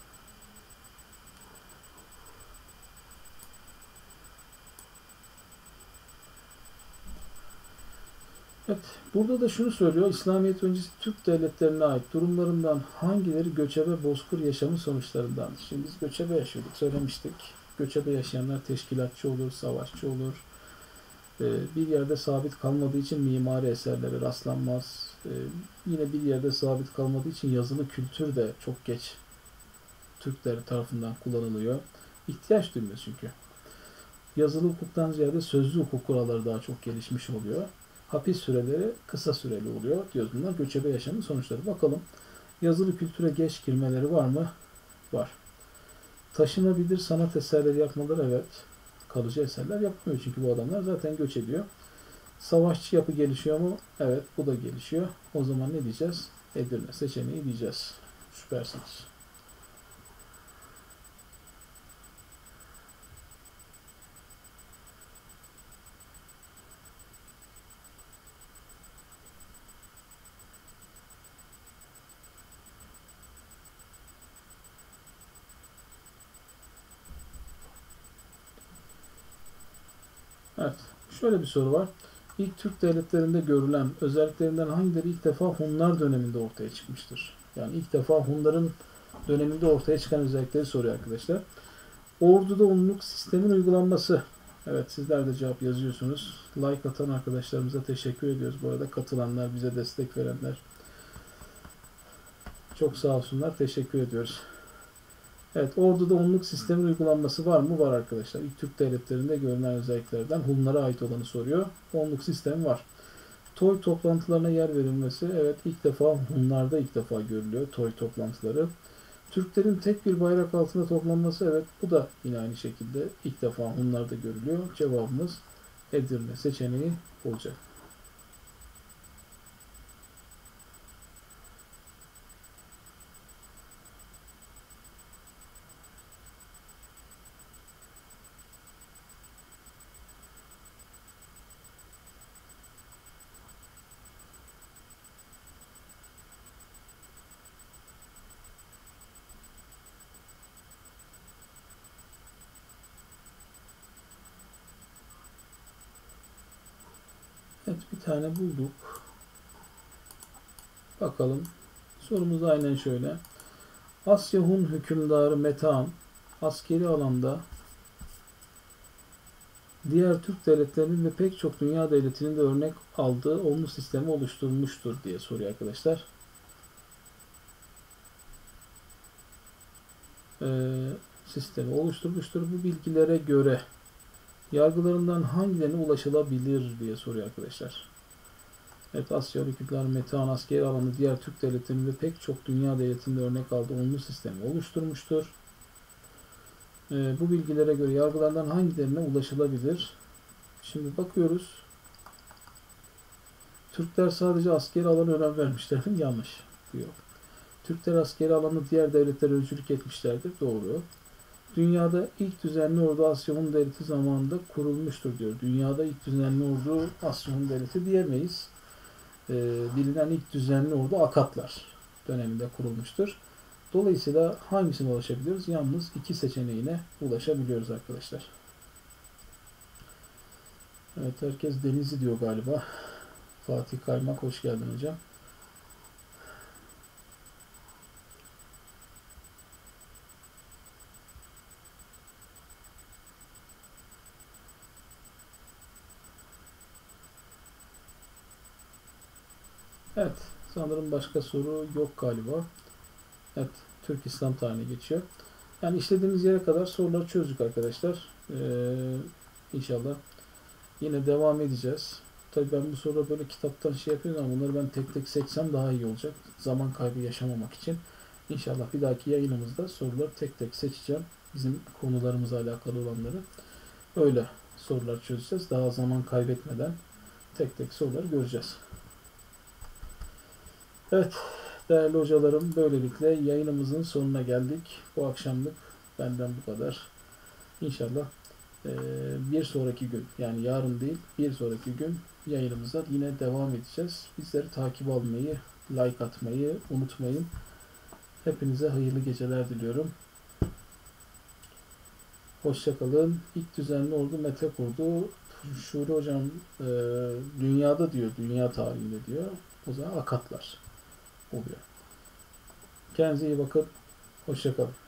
Evet, burada da şunu söylüyor. İslamiyet öncesi Türk devletlerine ait durumlarından hangileri göçebe bozkır yaşamı sonuçlarındandır? Şimdi biz göçebe yaşıyorduk, söylemiştik. Göçebe yaşayanlar teşkilatçı olur, savaşçı olur. Ee, bir yerde sabit kalmadığı için mimari eserlere rastlanmaz. Ee, yine bir yerde sabit kalmadığı için yazılı kültür de çok geç Türkler tarafından kullanılıyor. İhtiyaç duymuyor çünkü. Yazılı hukuktan ziyade sözlü hukuk kuralları daha çok gelişmiş oluyor. Hapis süreleri kısa süreli oluyor diyoruz. Bunlar göçebe yaşamın sonuçları. Bakalım yazılı kültüre geç girmeleri var mı? Var. Taşınabilir sanat eserleri yapmaları evet. Kalıcı eserler yapmıyor çünkü bu adamlar zaten göç ediyor. Savaşçı yapı gelişiyor mu? Evet, bu da gelişiyor. O zaman ne diyeceğiz? Edirne seçeneği diyeceğiz. Süpersiniz. Evet, şöyle bir soru var. İlk Türk devletlerinde görülen özelliklerinden hangileri ilk defa Hunlar döneminde ortaya çıkmıştır? Yani ilk defa Hunların döneminde ortaya çıkan özellikleri soruyor arkadaşlar. Ordu'da unluk sistemin uygulanması. Evet, sizler de cevap yazıyorsunuz. Like atan arkadaşlarımıza teşekkür ediyoruz. Bu arada katılanlar, bize destek verenler. Çok sağ olsunlar. Teşekkür ediyoruz. Evet, Ordu'da unluk sistemin uygulanması var mı? Var arkadaşlar. İlk Türk devletlerinde görülen özelliklerden Hunlara ait olanı soruyor. Onluk sistemi var. Toy toplantılarına yer verilmesi. Evet, ilk defa Hunlarda ilk defa görülüyor toy toplantıları. Türklerin tek bir bayrak altında toplanması. Evet, bu da yine aynı şekilde ilk defa Hunlarda görülüyor. Cevabımız Edirne seçeneği olacak. Evet, bir tane bulduk. Bakalım. Sorumuz aynen şöyle. Asya Hun hükümdarı Metehan askeri alanda diğer Türk devletlerinin ve pek çok dünya devletinin de örnek aldığı onlu sistemi oluşturmuştur diye soruyor arkadaşlar. Ee, sistemi oluşturmuştur. Bu bilgilere göre yargılarından hangilerine ulaşılabilir diye soruyor arkadaşlar. Evet, Asya hükümdarı Metehan askeri alanda diğer Türk devletlerinin ve pek çok dünya devletinin de örnek aldığı onlu sistemi oluşturmuştur. Ee, bu bilgilere göre yargılardan hangilerine ulaşılabilir? Şimdi bakıyoruz. Türkler sadece askeri alana önem vermişlerdir. Yanlış. Yok. Türkler askeri alanda diğer devletlere öncülük etmişlerdir. Doğru. Dünyada ilk düzenli ordu Asya Hun Devleti zamanında kurulmuştur diyor. Dünyada ilk düzenli ordu Asya Hun Devleti diyemeyiz. Ee, bilinen ilk düzenli ordu Akatlar döneminde kurulmuştur. Dolayısıyla hangisine ulaşabiliyoruz? Yalnız iki seçeneğine ulaşabiliyoruz arkadaşlar. Evet, herkes Denizli diyor galiba. Fatih Kaymak, hoş geldin hocam. Evet, Sanırım başka soru yok galiba. Evet, Türk İslam tarihine geçiyor. Yani işlediğimiz yere kadar soruları çözdük arkadaşlar. Ee, inşallah yine devam edeceğiz. Tabii ben bu soruları böyle kitaptan şey yapıyorum ama bunları ben tek tek seçsem daha iyi olacak. Zaman kaybı yaşamamak için. İnşallah bir dahaki yayınımızda soruları tek tek seçeceğim. Bizim konularımızla alakalı olanları. Öyle sorular çözeceğiz. Daha zaman kaybetmeden tek tek soruları göreceğiz. Evet değerli hocalarım, böylelikle yayınımızın sonuna geldik. Bu akşamlık benden bu kadar. İnşallah e, bir sonraki gün, yani yarın değil bir sonraki gün yayınımıza yine devam edeceğiz. Bizleri takip almayı, like atmayı unutmayın. Hepinize hayırlı geceler diliyorum. Hoşçakalın. İlk düzenli ordu Mete kurdu. Şuri hocam e, dünyada diyor, dünya tarihinde diyor. O zaman Akatlar oluyor. Kendinize iyi bakın. Hoşçakalın.